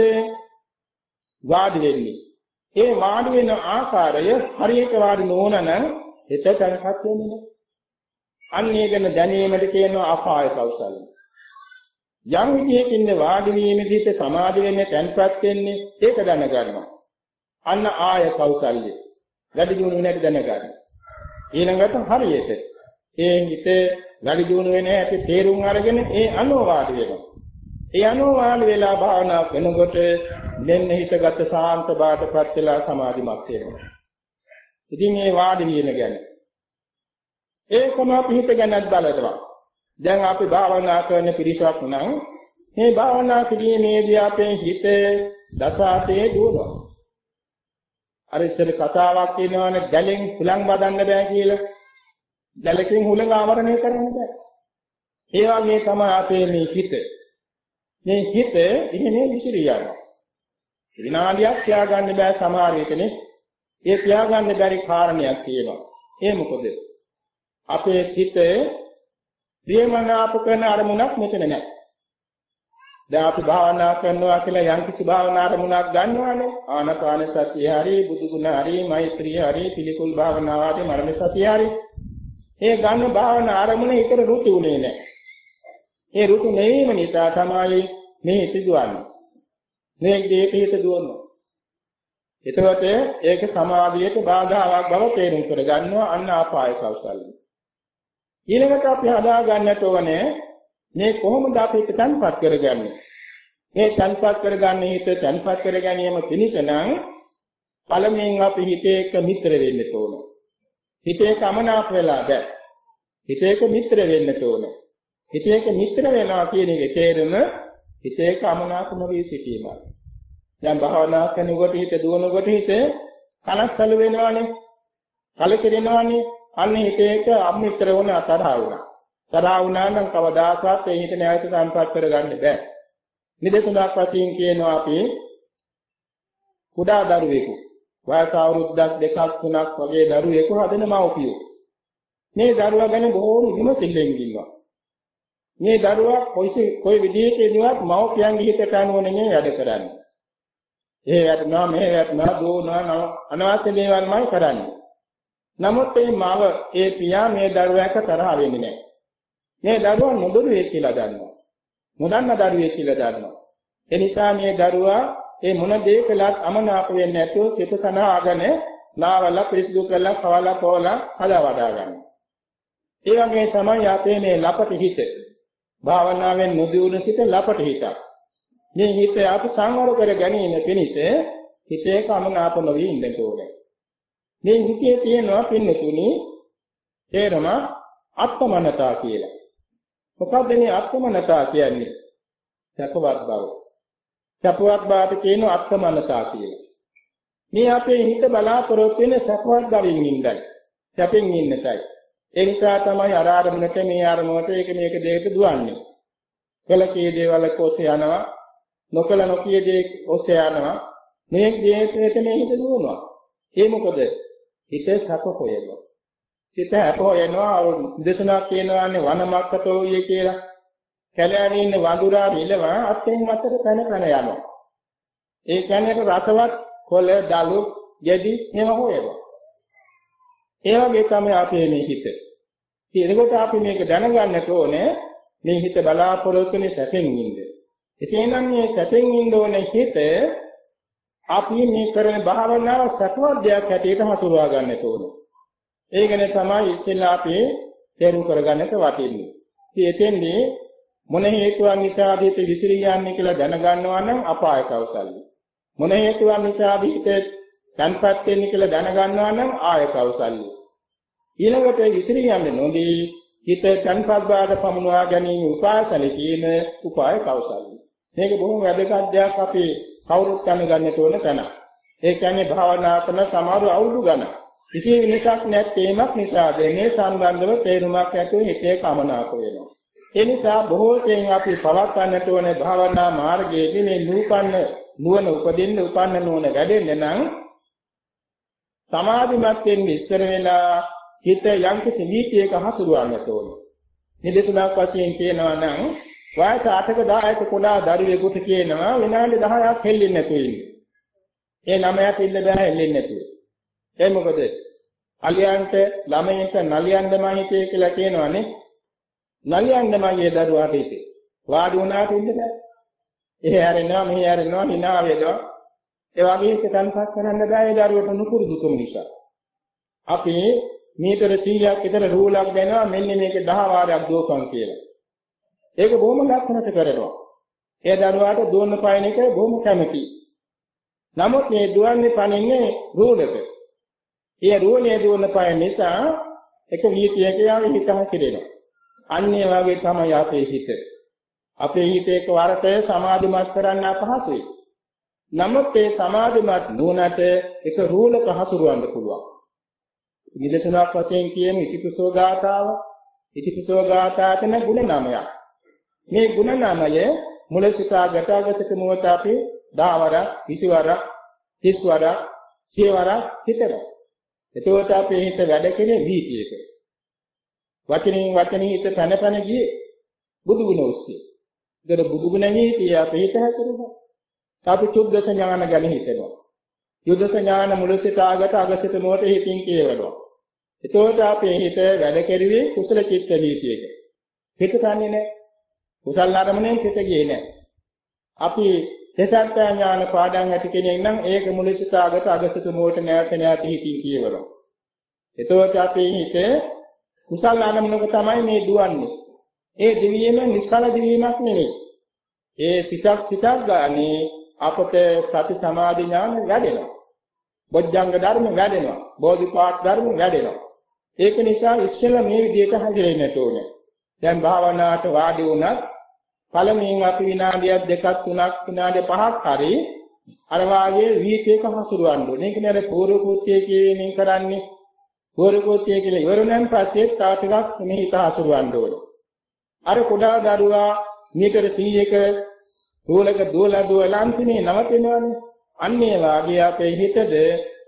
වාඩි වෙන්නේ. ඒ වාඩි වෙන ආකාරය හරියට වාඩි නොවන නම් හිත තැන්පත් වෙන්නේ නැහැ. අන්න ඒ ගැන දැනීමට කියනවා අපාය කෞශල්‍ය. යම් විදියකින්ද වාඩි වීමේදී හිත සමාධි වෙන්නේ තැන්පත් වෙන්නේ ඒක දැනගන්නවා. අන්න ආය කෞශල්‍ය. වැඩි දියුණු නැති දැනගන්න. ඊළඟට හරියට ඒ හිත වැඩි දියුණු වෙන්නේ ඇති තේරුම් අරගෙන ඒ අනුවාද වෙනවා. ඒ අනුවාද වෙලා භාවනා කරනකොට මෙන්න හිතගත සාන්ත බාටපත් වෙලා සමාධිමත් වෙනවා. ඉතින් මේ වාඩි වීම ගැන ඒකම අපි හිත ගැනත් බලනවා. දැන් අපි භාවනා කරන පිරිසක් නම් මේ භාවනා කිරීමේදී අපේ හිත දසාතේ දුවනවා. අර ඉස්සර කතාවක් කියනවානේ ගැලෙන් හුලං බදන්න බෑ කියලා. ගැලකින් හුලඟ ආවරණය කරන්න බෑ. ඒ වගේ තමයි අපේ මේ හිත. මේ හිත ඉන්නේ විසිරිය යනවා. විනාඩියක් තියාගන්න බෑ සමහර විටනේ. ඒ තියාගන්න බැරි කාරණයක් තියෙනවා. ඒ මොකද? අපේ හිත ප්‍රියමනාප කරන අරමුණක් මෙතන නැහැ. දැන් අපි භාවනා කරනවා කියලා යම් කිසි භාවනා අරමුණක් ගන්නවානේ. ආනාපාන සතිය හරි, බුදු ගුණ හරි, මෛත්‍රිය හරි, පිළිකුල් භාවනාව ආදී මරණ සතිය හරි. ඒ ගන්න භාවනා අරමුණ ඊතර රුචි උනේ නැහැ. ඒ රුචි නැවීම නිසා තමයි මේ සිදුවන්නේ. මේ දෙයට හිත දුවනවා. එතකොට ඒක සමාධියට බාධාවක් බව තේරුම් කරගන්නවා අන්න ආපාය කෞශල්‍ය. ඊළඟට අපි හදා ගන්නට ඕනේ මේ කොහොමද අපි හිත තන්පත් කරගන්නේ? මේ තන්පත් කරගන්නේ හිත තන්පත් කර ගැනීම පිණිස නම් පළමුවෙන් අපි හිතේ එක මිත්‍ර වෙන්න ඕන. හිතේ කමනාප වෙලා බෑ. හිතේ එක මිත්‍ර වෙන්න ඕන. හිතේ එක මිත්‍ර වෙනවා කියන එකේ තේරුම හිතේ කමනාප නොවී සිටීමයි. දැන් භාවනා කරනකොට හිත දුවනකොට හිත කලස්සලු වෙනවානේ. කලකිරෙනවානේ. අන්න හිතේ එක අමිත්‍ර වුණ තරහ වුණා. තරහ වුණා නම් කවදාකවත් ඒ හිත නැවත සම්පත් කරගන්න බෑ. නිදසුනක් වශයෙන් කියනවා අපි කුඩා දරුවෙකු වයස අවුරුද්දක් දෙකක් තුනක් වගේ දරුවෙකු හදන මව්පියෝ. මේ දරුවා ගැන බොහෝම විමසිල්ලෙන් ඉන්නවා. මේ දරුවා කොයි කොයි විදිහකදීවත් මව්පියන්ගේ හිතට අනුව නෙමෙයි වැඩ කරන්නේ. ඒ වැඩනවා මේ වැඩනවා දෝනවා අනවශ්‍ය දේවල්මයි කරන්නේ. නමුත් මේ මව ඒ පියා මේ දරුවාට තරහ වෙන්නේ නැහැ. මේ දරුවා නොදොරුවේ කියලා දන්නවා. නොදන්න දරුවෙක් කියලා දන්නවා. ඒ නිසා මේ දරුවා ඒ මොන දේ කළත් අමනාප වෙන්නේ නැතුව සිතසනාගෙන නාවල පිරිසිදු කරලා කවලා පොවලා හදා වඩා ගන්නවා. ඒ වගේ තමයි අපේ මේ ලපට හිත. භාවනාවෙන් නොදියුණු සිත ලපට හිතක්. මේ හිත අපි සංවර කර ගැනීම පිණිස හිතේ කමනාප නොවී ඉන්න ඕනේ. මේ හිතේ තියෙනවා පින්නතුනි තේරම අත්මනතා කියලා. මොකක්ද මේ අත්මනතා කියන්නේ? සැපවත් බව. සැපවත් බවට කියන අත්මනතා කියලා. මේ අපේ හිත බලාපොරොත්තු වෙන සැපවත් බවින් ඉඳයි. සැපෙන් ඉන්නටයි. ඒ නිසා තමයි අර ආරමුණට මේ ආරමුණට ඒක මේක දෙයක දුවන්නේ. කලකී දේවල් කොසේ යනවා, නොකල නොකිය දේ ඔස්සේ යනවා. මේ දේට මේ හිත දුවනවා. ඒ මොකද? හිත සැප හොයනවා. සිත සැප හොයනවා. දේශනා කියනවානේ වනමක්කතෝ යේ කියලා. කැලෑවේ ඉන්න වඳුරා විලවා අත්ෙන් මතට පැන පැන යනවා. ඒ කියන්නේ රසවත් කොළ දලු යදි මේව හොයනවා. ඒ වගේ තමයි අපේ මේ හිත. ඒකට අපි මේක දැනගන්නට ඕනේ මේ හිත බලාපොරොත්තු වෙන සැපෙන් ඉන්න. එසේනම් මේ සැපෙන් ඉන්න ඕනේ හිත අපි මේ කරන භාවනාව සතුටක් දෙයක් හැටියට හසුරුවා ගන්නට ඕනේ. ඒකනේ තමයි ඉස්සෙල්ලා අපි තේරුම් කරගන්නට වටින්නේ. ඉතින් එතෙන්දී මොන හේතුවක් නිසාද හිත විසිරී යන්නේ කියලා දැනගන්නවා නම් අපාය කෞසල්‍ය. මොන හේතුවක් නිසාද හිත තන්පත් වෙන්නේ කියලා දැනගන්නවා නම් ආය කෞසල්‍ය. ඊළඟට විසිරී යන්නේ නොදී හිත තන්පත් බාට පමුණවා ගැනීම උපාසල කියන උපාය කෞසල්‍ය. මේක බොහොම වැදගත් දෙයක් අපි කවුරුත් දැනගන්නට ඕන තැන. ඒ කියන්නේ භාවනා කරන සමහර අවුරුදු ගණන් කිසි වෙනසක් නැත්ේමක් නිසාද මේ සම්බන්ධව තේරුමක් ඇතුව හිතේ කමනාප වෙනවා. ඒ නිසා බොහෝ තෙන් අපි පවත්වන්නට ඕන භාවනා මාර්ගයේදී මේ නූපන්න නුවණ උපදින්න උපන්න නුවණ වැඩෙන්න නම් සමාධිමත් වෙන්න ඉස්සර වෙලා හිත යම්කිසි නීතියක හසුරුවන්නට ඕන. නිදසුනක් වශයෙන් කියනවා නම් වයස අටක දහයක කුඩා දරුවෙකුට කියනවා විනාඩි දහයක් හෙල්ලෙන්නේ නැතුව ඉන්න. ඒ ළමයාට ඉන්න බෑ හෙල්ලෙන්නේ නැතුව. ඒ මොකද? අලියන්ට ළමයින්ට නලියන්නම හිතේ කියලා කියනවානේ. නලියන්නමයි ඒ දරුවාට හිතේ. වාඩි වුණාට ඉන්න බෑ. එහෙ හැරෙනවා මෙහෙ හැරෙනවා hina වෙනවා. ඒ වගේ එක තන්පත් කරන්න බෑ ඒ දරුවට නුපුරුදුකම නිසා. අපි මීටර සීයක් විතර රූලක් දෙනවා මෙන්න මේක දහ වාරයක් දුවපන් කියලා. ඒක බොහොම ලක්ෂණට කරනවා. ඒ දරුවාට දුවන්න පයින් එක බොහොම කැමතියි. නමුත් මේ දුවන්නේ පනින්නේ රූලක. ඒ රූලේ දුවන්න පයින් නිසා එක වීතියක යාගේ හිත හැසිරෙනවා. අන්න ඒ වගේ තමයි අපේ හිත. අපේ හිතේ වරට සමාධිමත් කරන්න අපහසුයි. නමුත් ඒ සමාධිමත් නුවණට එක රූලක හසුරවන්න පුළුවන්. නිදසුනක් වශයෙන් කියමු ඉතිපිසෝ ගාථාව. ඉතිපිසෝ ගාථාතන ගුණ නාමයක්. මේ ගුණ නාමය මුල සිතා ගැටාගසක මොහොත අපි දහවරක්, විසිවරක්, තිස්වරක්, සියවරක් හිතනවා. එතකොට අපේ හිත වැඩ කෙරේ වීතියක. වචනින් වචනින් හිත පැන පැන ගියේ බුදු ගුණ ඔස්සේ. ඒතර බුදු ගුණ නීතිය අපේ හිත හැසිරෙනවා. අපි චුද්දස ඥාන ගැන හිතනවා. යුද්ධ ඥාන මුල සිට ආගත අගසිත මොහොත හිතින් කියවනවා. එතකොට අපේ හිත වැඩ කෙරුවේ කුසල චිත්ත නීතියක. හිත තන්නේ නැහැ. කුසල අරමුණෙන් හිත ගියේ නැහැ. අපි දසත්‍ය ඥාන පාඩම් ඇති කෙනෙක් නම් ඒක මුල සිට ආගත අගසිත මොහොත නැවත නැවත හිතින් කියවනවා. එතකොට අපේ හිත කුසල අරමුණක තමයි මේ දුවන්නේ. ඒ දිවීම නිස්කල දිවීමක් නෙවෙයි. ඒ සිතක් සිතක් ගානේ අපට සති සමාධි ඥාන වැඩෙනවා. බොජ්ජංග ධර්ම වැඩෙනවා. බෝධිපාක් ධර්ම වැඩෙනවා. ඒක නිසා ඉස්සෙල්ලා මේ විදිහට හැදෙන්නට ඕනේ. දැන් භාවනාවට වාඩි වුණත් පළමුවෙන් අපි විනාඩියක් දෙකක් තුනක් විනාඩි පහක් හරි අර වාගේ වීතියක හසුරවන්න ඕනේ. ඒක නේද පූර්ව කෘත්‍ය කියමින් කරන්නේ. පූර්ව කෘත්‍ය කියලා ඉවරුනන් පස්සේ තව ටිකක් මේ හිත හසුරවන්න ඕනේ. අර කුඩා දරුවා මීටර සීයක රෝලක දුවලා දුවලා අන්තිමේ නවතිනවනේ. අන්න ඒ වාගේ අපේ හිතද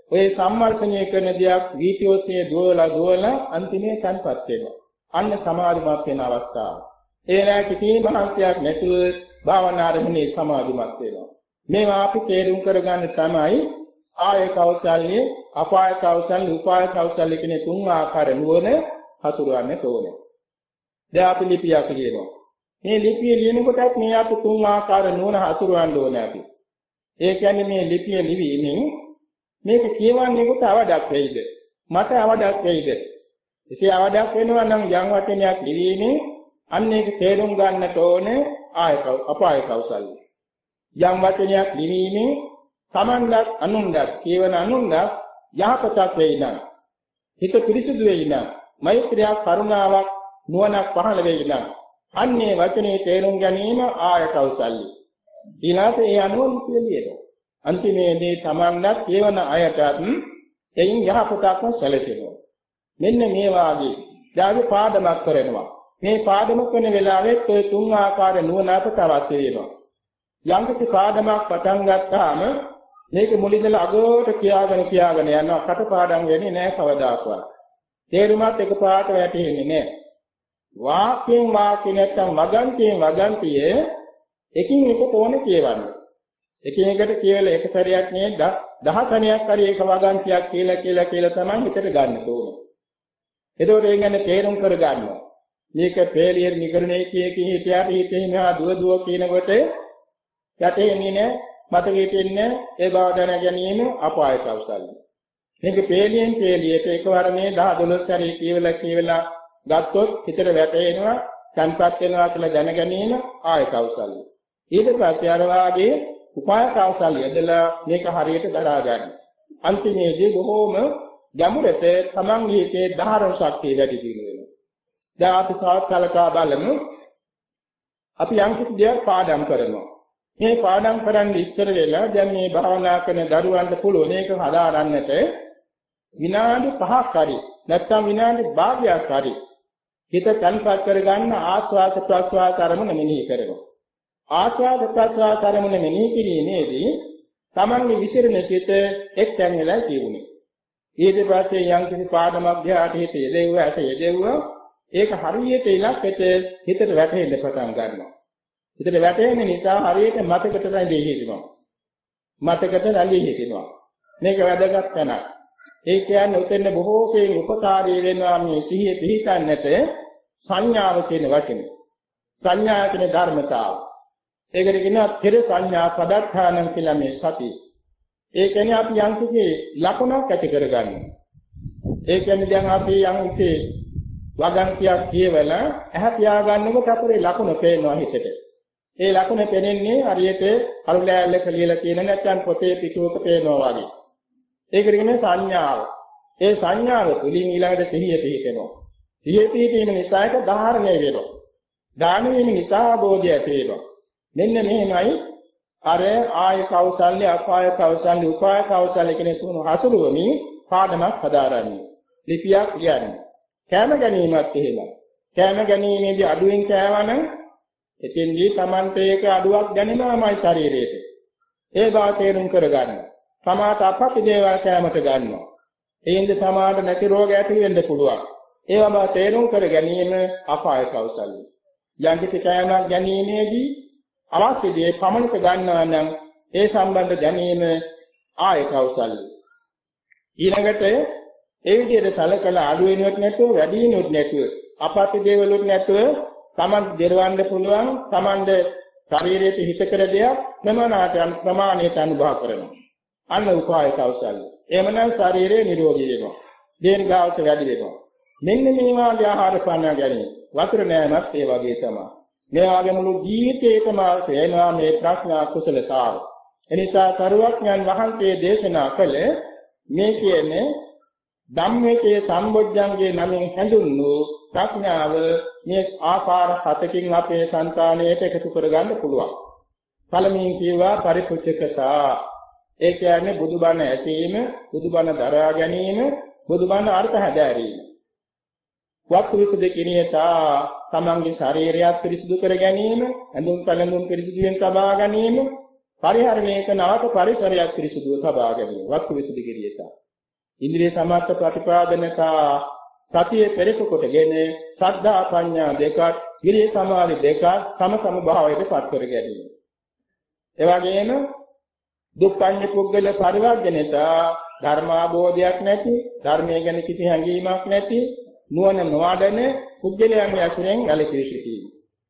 ඔය සම්මර්ෂණය කරන දියක් වීතියෝසේ දුවලා දුවලා අන්තිමේ තන්පත් වෙනවා. අන්න සමාධිමත් වෙන අවස්ථාව. ඒලා කිසිම මහන්සියක් නැතුව භාවනා ආරම්භනේ සමාධිමත් වෙනවා. මේවා අපි තේරුම් කරගන්න තමයි ආය කෞශල්‍ය, අපාය කෞශල්‍ය, උපාය කෞශල්‍ය කියන තුන් ආකාර නුවණ හසුරවන්න ඕනේ. දැන් අපි ලිපියක් ලියනවා. මේ ලිපිය ලියනකොටත් මේ අපි තුන් ආකාර නුවණ හසුරවන්න ඕනේ අපි. ඒ කියන්නේ මේ ලිපිය ලිවීමෙන් මේක කියවන්නේ කොට අවඩක් වෙයිද? මට අවඩක් වෙයිද? එසේ අවඩක් වෙනවා නම් යම් වචනයක් ලිවීමෙන් අන්න ඒක තේරුම් ගන්නට ඕනේ ආය අපාය කෞශල්‍ය. යම් වචනයක් ලිවීමෙන් තමන්වත් අනුන්වත් කියවන අනුන්වත් යහපතක් වෙයි නම් හිත පිරිසුදු වෙයි නම් මෛත්‍රියක් කරුණාවක් නුවණක් පහළ වෙයි නම් අන්නේ වචනේ තේරුම් ගැනීම ආය කෞශල්‍ය. ඊළාට ඒ අනුව පිළිලියනවා. අන්තිමේදී තමන්වත් කියවන අයටත් එයින් යහපතක් සැලසෙනවා. මෙන්න මේ වාගේ දාවි පාඩමක් කරනවා. මේ පාඩම කරන වෙලාවෙත් ඔය තුන් ආකාර නුවණ අපට අවශ්‍ය වෙනවා. යම්කිසි පාඩමක් පටන් ගත්තාම මේක මුලින්දලා අගට කියාගෙන කියාගෙන යනවා. කටපාඩම් වෙන්නේ නැහැ කවදාකවත්. තේරුමත් එකපාරට වැටෙන්නේ නැහැ. වාක්‍යයෙන් වාක්‍ය නැත්තම් වගන්තියෙන් වගන්තියේ එකින් එක තෝරන කියවන්න. එකින් එකට කියලා එක සැරයක් නේ දහසණයක් හරි එක වගන්තියක් කියලා කියලා කියලා තමයි හිතට ගන්න ඕනේ. එතකොට ඒ කියන්නේ තේරුම් කර ගන්නවා. මේක පෙළියෙර නිකරණේ කිය කී හිතයට හිතේ මෙහා දුව දුව කියනකොට යටෙන්නේ නැහැ, මතකෙට එන්නේ ඒ බව දැන ගැනීම අපාය කෞශල්‍ය. මේක පෙළියෙන් පෙළියට එකවර මේ දහ දොළොස් සැරේ කියවලා කියවලා ගත්තොත් හිතට වැටෙනවා, සංපත් වෙනවා කියලා දැන ගැනීම ආය කෞශල්‍ය. ඊට පස්සේ අර වාගේ උපාය කෞශල්‍ය යදලා මේක හරියට දරා ගන්න. අන්තිමේදී බොහෝම ගැඹුරට තමන්ගේ හිතේ ධාරණ ශක්තිය වැඩි දියුණු වෙනවා. දැන් අපි සාකච්ඡා බලමු. අපි යම් කිසි දෙයක් පාඩම් කරනවා. මේ පාඩම් කරන්න ඉස්සර වෙලා දැන් මේ භාවනා කරන දරුවන්ට පුළුවන් මේක හදාරන්නට විනාඩි පහක් හරි නැත්නම් විනාඩි භාගයක් හරි හිත තන්පත් කරගන්න ආස්වාද ප්‍රස්වාස අරමුණ මෙනෙහි කරනවා. ආස්වාද ප්‍රස්වාස අරමුණ මෙනෙහි කිරීමේදී තමන්ගේ විසිරෙන සිත එක්තැන් වෙලා කියුනේ. ඊට පස්සේ යම් කිසි පාඩමක් දිහාට හිත යෙදෙව්වා ඇස යෙදෙව්වා ඒක හරියට ඉලක්කයට හිතට වැටෙන්න පටන් ගන්නවා. හිතට වැටෙන නිසා හරියට මතකට රැඳී හිටිනවා. මතකට රැඳී හිටිනවා. මේක වැදගත් තැනක්. ඒ කියන්නේ උතෙන් බොහෝ සෙයින් උපකාරී වෙනවා මේ සිහිය පිහිටන්නට සංඥාව කියන වචනේ. සංඥා කියන ධර්මතාව. ඒකට කියනවා පෙර සංඥා පදත්තානම් කියලා මේ සතිය. ඒ කියන්නේ අපි යම්කිසි ලකුණක් ඇති කරගන්නවා. ඒ කියන්නේ දැන් අපි යම්කිසි වගන්තියක් කියවලා ඇහැ පියාගන්නකොට අපේ ලකුණ පේනවා හිතට. ඒ ලකුණ පෙනෙන්නේ හරියට අරුලෑල්ලක ලියලා තියෙන නැත්නම් පොතේ පිටුවක පේනවා වගේ. ඒකට කියන්නේ සංඥාව. ඒ සංඥාව තුලින් ඊළඟට සිහිය පිහිටෙනවා. සිහිය පිහිටීම නිසා ඒක ධාරණය වෙනවා. ධාරණය වීම නිසා අවබෝධය ඇති වෙනවා. මෙන්න මෙහෙමයි අර ආය කෞශල්‍ය, අපාය කෞශල්‍ය, උපාය කෞශල්‍ය කියන තුන හසුරුවමින් පාඩමක් හදාරන්නේ. ලිපියක් කියන්නේ. කැම ගැනීමත් එහෙමයි. කැම ගැනීමේදී අඩුවෙන් කෑවනම් එතෙන්දී Tamante එක අඩුවක් දැනෙනවාමයි ශරීරයට. ඒ බව තේරුම් කරගන්න. සමාත අපපි දේවල් කැමට ගන්නවා. එයින්ද සමාත නැති රෝග ඇති වෙන්න පුළුවන්. ඒවා බව තේරුම් කර ගැනීම අපාය කෞශල්‍ය. යම්කිසි කැමක් ගැනීමේදී අවශ්‍ය දේ පමණක ගන්නවා නම් ඒ සම්බන්ධ දැනීම ආය කෞශල්‍ය. ඊළඟට ඒ විදිහට සලකලා අඩු වෙනවත් නැතුව වැඩි වෙනවත් නැතුව අපපි දේවලුත් නැතුව Taman දෙරවන්න පුළුවන් Tamanගේ ශරීරයට හිත කර දෙයක් ප්‍රමාණයට ප්‍රමාණයට අනුභව කරනවා. අන්න උපාය කෞශල්‍ය. එමනම් ශරීරය නිරෝගී වෙනවා. දීර්ඝායුෂ වැඩි වෙනවා. මෙන්න මේ වාගේ ආහාර පාන ගැනීම. වතුර නෑමත් ඒ වගේ තමයි. මේ වගේ මුළු ජීවිතේකම සේනවා මේ ප්‍රඥා කුසලතාව. එනිසා සරුවඥන් වහන්සේ දේශනා කළේ මේ කියන්නේ ධම්මයේ සම්බොජ්ජංගේ නමින් හැඳුන්වූ ප්‍රඥාව මේ ආකාර හතකින් අපේ సంతාණයට එකතු කරගන්න පුළුවන්. පළමුවෙන් කියවා පරිපූර්ණකතා. ඒ කියන්නේ බුදුබණ ඇසීම, බුදුබණ දරා ගැනීම, බුදුබණ අර්ථ හැදෑරීම. වක්ඛ විසුද්ධි කිනියතා තමන්ගේ ශරීරයත් පිරිසිදු කර ගැනීම, ඇඳුම් පැළඳුම් පිරිසිදුවෙන් තබා ගැනීම, පරිහරණය කරන අවත පරිසරයක් පිරිසුදුව තබා ගැනීම වස්තු විසුද්ධි කිරියට. ඉන්ද්‍රිය සමර්ථ ප්‍රතිපාදනතා සතිය පෙරක කොටගෙන ශ්‍රද්ධා ප්‍රඥා දෙකක් විරිය සමාධි දෙකක් සම සම භාවයට පත් කර ගැනීම. ඒ වගේම දුක්ඛඤ්ඤ පුද්ගල පරිවර්ජනතා ධර්මාභෝධයක් නැති ධර්මයේ ගැන කිසි හැඟීමක් නැති නුවණ නොවඩන පුද්ගලයන් යසුරෙන් වැළකී සිටීම.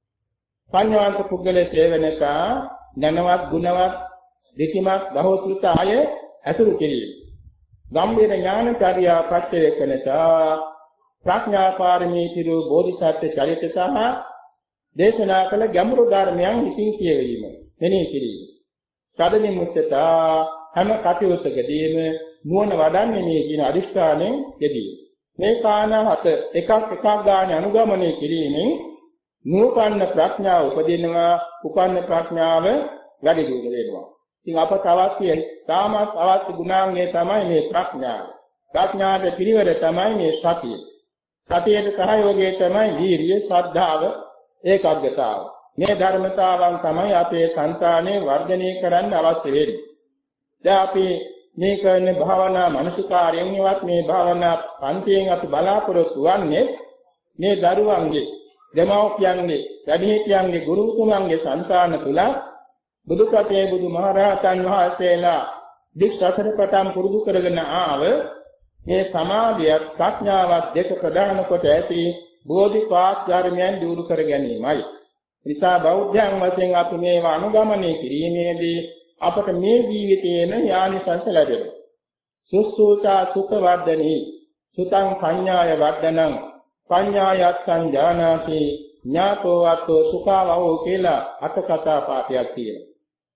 පඤ්ඤාන්ත පුද්ගල සේවනතා ධනවත් ගුණවත් දෙතිමත් බහෝසෘත ආය ඇසුරු කිරීම. ගම්භීර ඥානචර්යා පච්චවේකනතා ප්‍රඥා පාරමී පිරු බෝධිසත්ව චරිත සහ දේශනා කළ ගැඹුරු ධර්මයන් ඉතිං කියවීම මෙනෙහි කිරීම. සාධනෙ මුත්තතා හැම කටයුත්තකදීම නුවණ වඩන්නේ මේ කියන අදිෂ්ඨානයෙන් යෙදී. මේ කාරණා හත එකක් එකක් ගානේ අනුගමනය කිරීමෙන් නූපන්න ප්‍රඥාව උපදිනවා, උපන්න ප්‍රඥාව වැඩි දියුණු වෙනවා. ඉතින් අපට අවශ්‍ය තාමත් අවශ්‍ය ගුණාංගය තමයි මේ ප්‍රඥාව. ප්‍රඥාවේ පිරිවර තමයි මේ සතිය. සතියේ සහයෝගය තමයි වීර්ය, ශ්‍රද්ධාව, ඒකාග්‍රතාව. මේ ධර්මතාවන් තමයි අපේ සංකාණය වර්ධනය කරන්න අවශ්‍ය වෙන්නේ. දැන් අපි මේ කරන භාවනා මනසිකාරයෙන්වත් මේ භාවනා පන්තියෙන් අපි බලාපොරොත්තු වන්නේ මේ දරුවන්ගේ, දෙමව්පියන්ගේ, වැඩිහිටියන්ගේ, ගුරුතුමන්ගේ සංකාන තුල බුදුපසේ බුදුමහරහතන් වහන්සේලා දික්සසර පටන් පුරුදු කරගෙන ආව මේ සමාධිය ප්‍රඥාවත් දෙක ප්‍රදාන කොට ඇති බෝධිපාක් ධර්මයන් දියුණු කර ගැනීමයි. නිසා බෞද්ධයන් වශයෙන් අපි මේවා අනුගමනය කිරීමේදී අපට මේ ජීවිතයේම යානිසංස ලැබෙනවා. සුස්සූසා සුඛ වර්ධනී සුතං පඤ්ඤාය වර්ධනං පඤ්ඤායත්තං ඥානාති ඥාතෝ අත්තෝ සුඛවෝ කියලා අටකථා පාඨයක් තියෙනවා.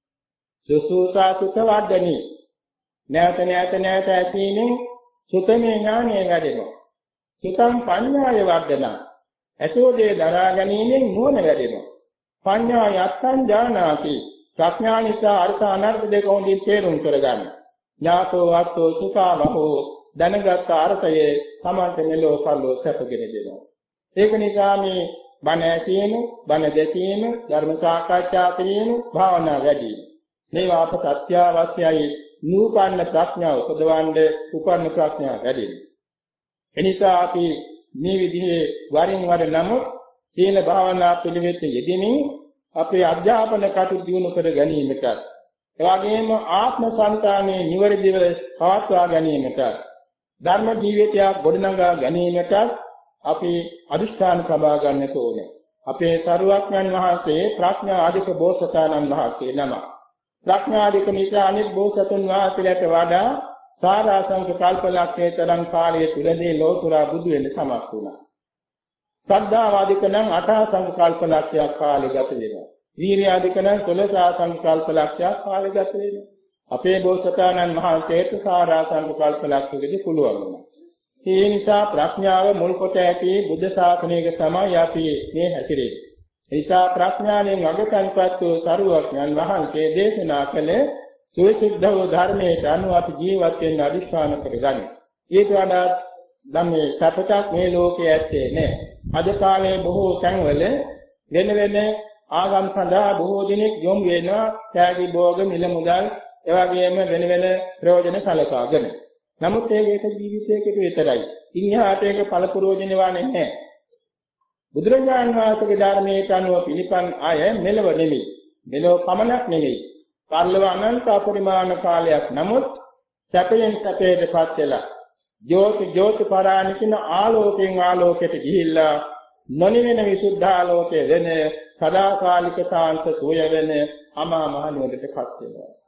සුස්සූසා සුඛ වර්ධනී නැවත නැවත නැවත ඇසීමෙන් සුතමේ ඥානය වැඩෙනවා. සුතං පඤ්ඤාය වර්ධනං ඇසෝදේ දරා ගැනීමෙන් නුවණ වැඩෙනවා. පඤ්ඤායත්තං ඥානාති ප්‍රඥා නිසා අර්ථ අනර්ථ දෙක හොඳින් තේරුම් කරගන්න. ඥාතෝ අත්තෝ සුඛවෝ දැනගත් අර්ථයේ සමන්ත මෙලෝ සල්ලෝ සැපගෙන දෙනවා. ඒක නිසා මේ බණ ඇසීම, බණ දැසීම, ධර්ම සාකච්ඡා කිරීම, භාවනා වැඩි වීම මේවා අපට අත්‍යවශ්‍යයි. නූපන්න ප්‍රඥාව උපදවන්න උපන්න ප්‍රඥාව වැඩි වීම. එනිසා අපි මේ විදිහේ වරින් වර නමුත් සීල භාවනා පිළිවෙත යෙදෙමින් අපේ අධ්‍යාපන කටයුතු දියුණු කර ගැනීමට, එවැගේම ආත්ම සංතානයේ නිවැරදිව පවත්වා ගැනීමට, ධර්ම ජීවිතයක් ගොඩනගා ගැනීමට අපි අදිෂ්ඨාන සබා ගන්නට ඕනේ. අපේ සරුවක්ඥන් වහන්සේ ප්‍රඥා ආධික බෝසතාණන් වහන්සේ නම. ප්‍රඥා ආධික නිසා අනිත් බෝසතුන් වහන්සේලාට වඩා සාරාංශක කල්පලක්ෂයේ තරම් කාලය තුලදී ලෝතුරා බුදු වෙන්න සමත් වුණා. ශ්‍රද්ධාවාදික නම් අටාසංක කල්පලක්ෂයක් කාලය ගත වෙනවා. වීර්යාදික නම් සොළොසාසංක කල්පලක්ෂයක් කාලය ගත වෙනවා. අපේ බෝසතාණන් වහන්සේට සාරාංශක කල්පලක්ෂයකදී පුළුවන් වුණා. ඒ නිසා ප්‍රඥාව මුල් කොට ඇති බුද්ධ ශාසනයක තමයි අපි මේ හැසිරෙන්නේ. ඒ නිසා ප්‍රඥාවෙන් අගතන්පත් වූ සරුවඥන් වහන්සේ දේශනා කළ සුවිසුද්ධ වූ ධර්මයට අනුව අපි ජීවත් වෙන්න අදිස්ථාන කරගන්න. ඊට වඩා ධම්මේ සපතක් මේ ලෝකයේ ඇත්තේ නැහැ. අද කාලේ බොහෝ තැන්වල වෙන වෙන ආගම් සඳහා බොහෝ දිනෙක යොමු වෙනවා ත්‍යාගී භෝග මිල මුදල් එවැගේම වෙන වෙන ප්‍රයෝජන සලකාගෙන. නමුත් ඒක ජීවිතයකට විතරයි. ඉන්හාට ඒක ඵල ප්‍රයෝජන වන්නේ නැහැ. බුදුරජාණන් වහන්සේගේ ධර්මයට අනුව පිළිපන් අය මෙලව නෙමෙයි. මෙලව පමණක් නෙමෙයි. පරලොව අනන්ත අපරිමාණ කාලයක් නමුත් සැපයෙන් සැපයටපත් වෙලා ජෝති ජෝති පරාණිකින ආලෝකයෙන් ආලෝකයට ගිහිල්ලා නොනිවෙන විසුද්ධ ආලෝකයේ වෙන සදාකාලික සාන්ත සෝය වෙන අමා මහ නිවනටපත් වෙනවා.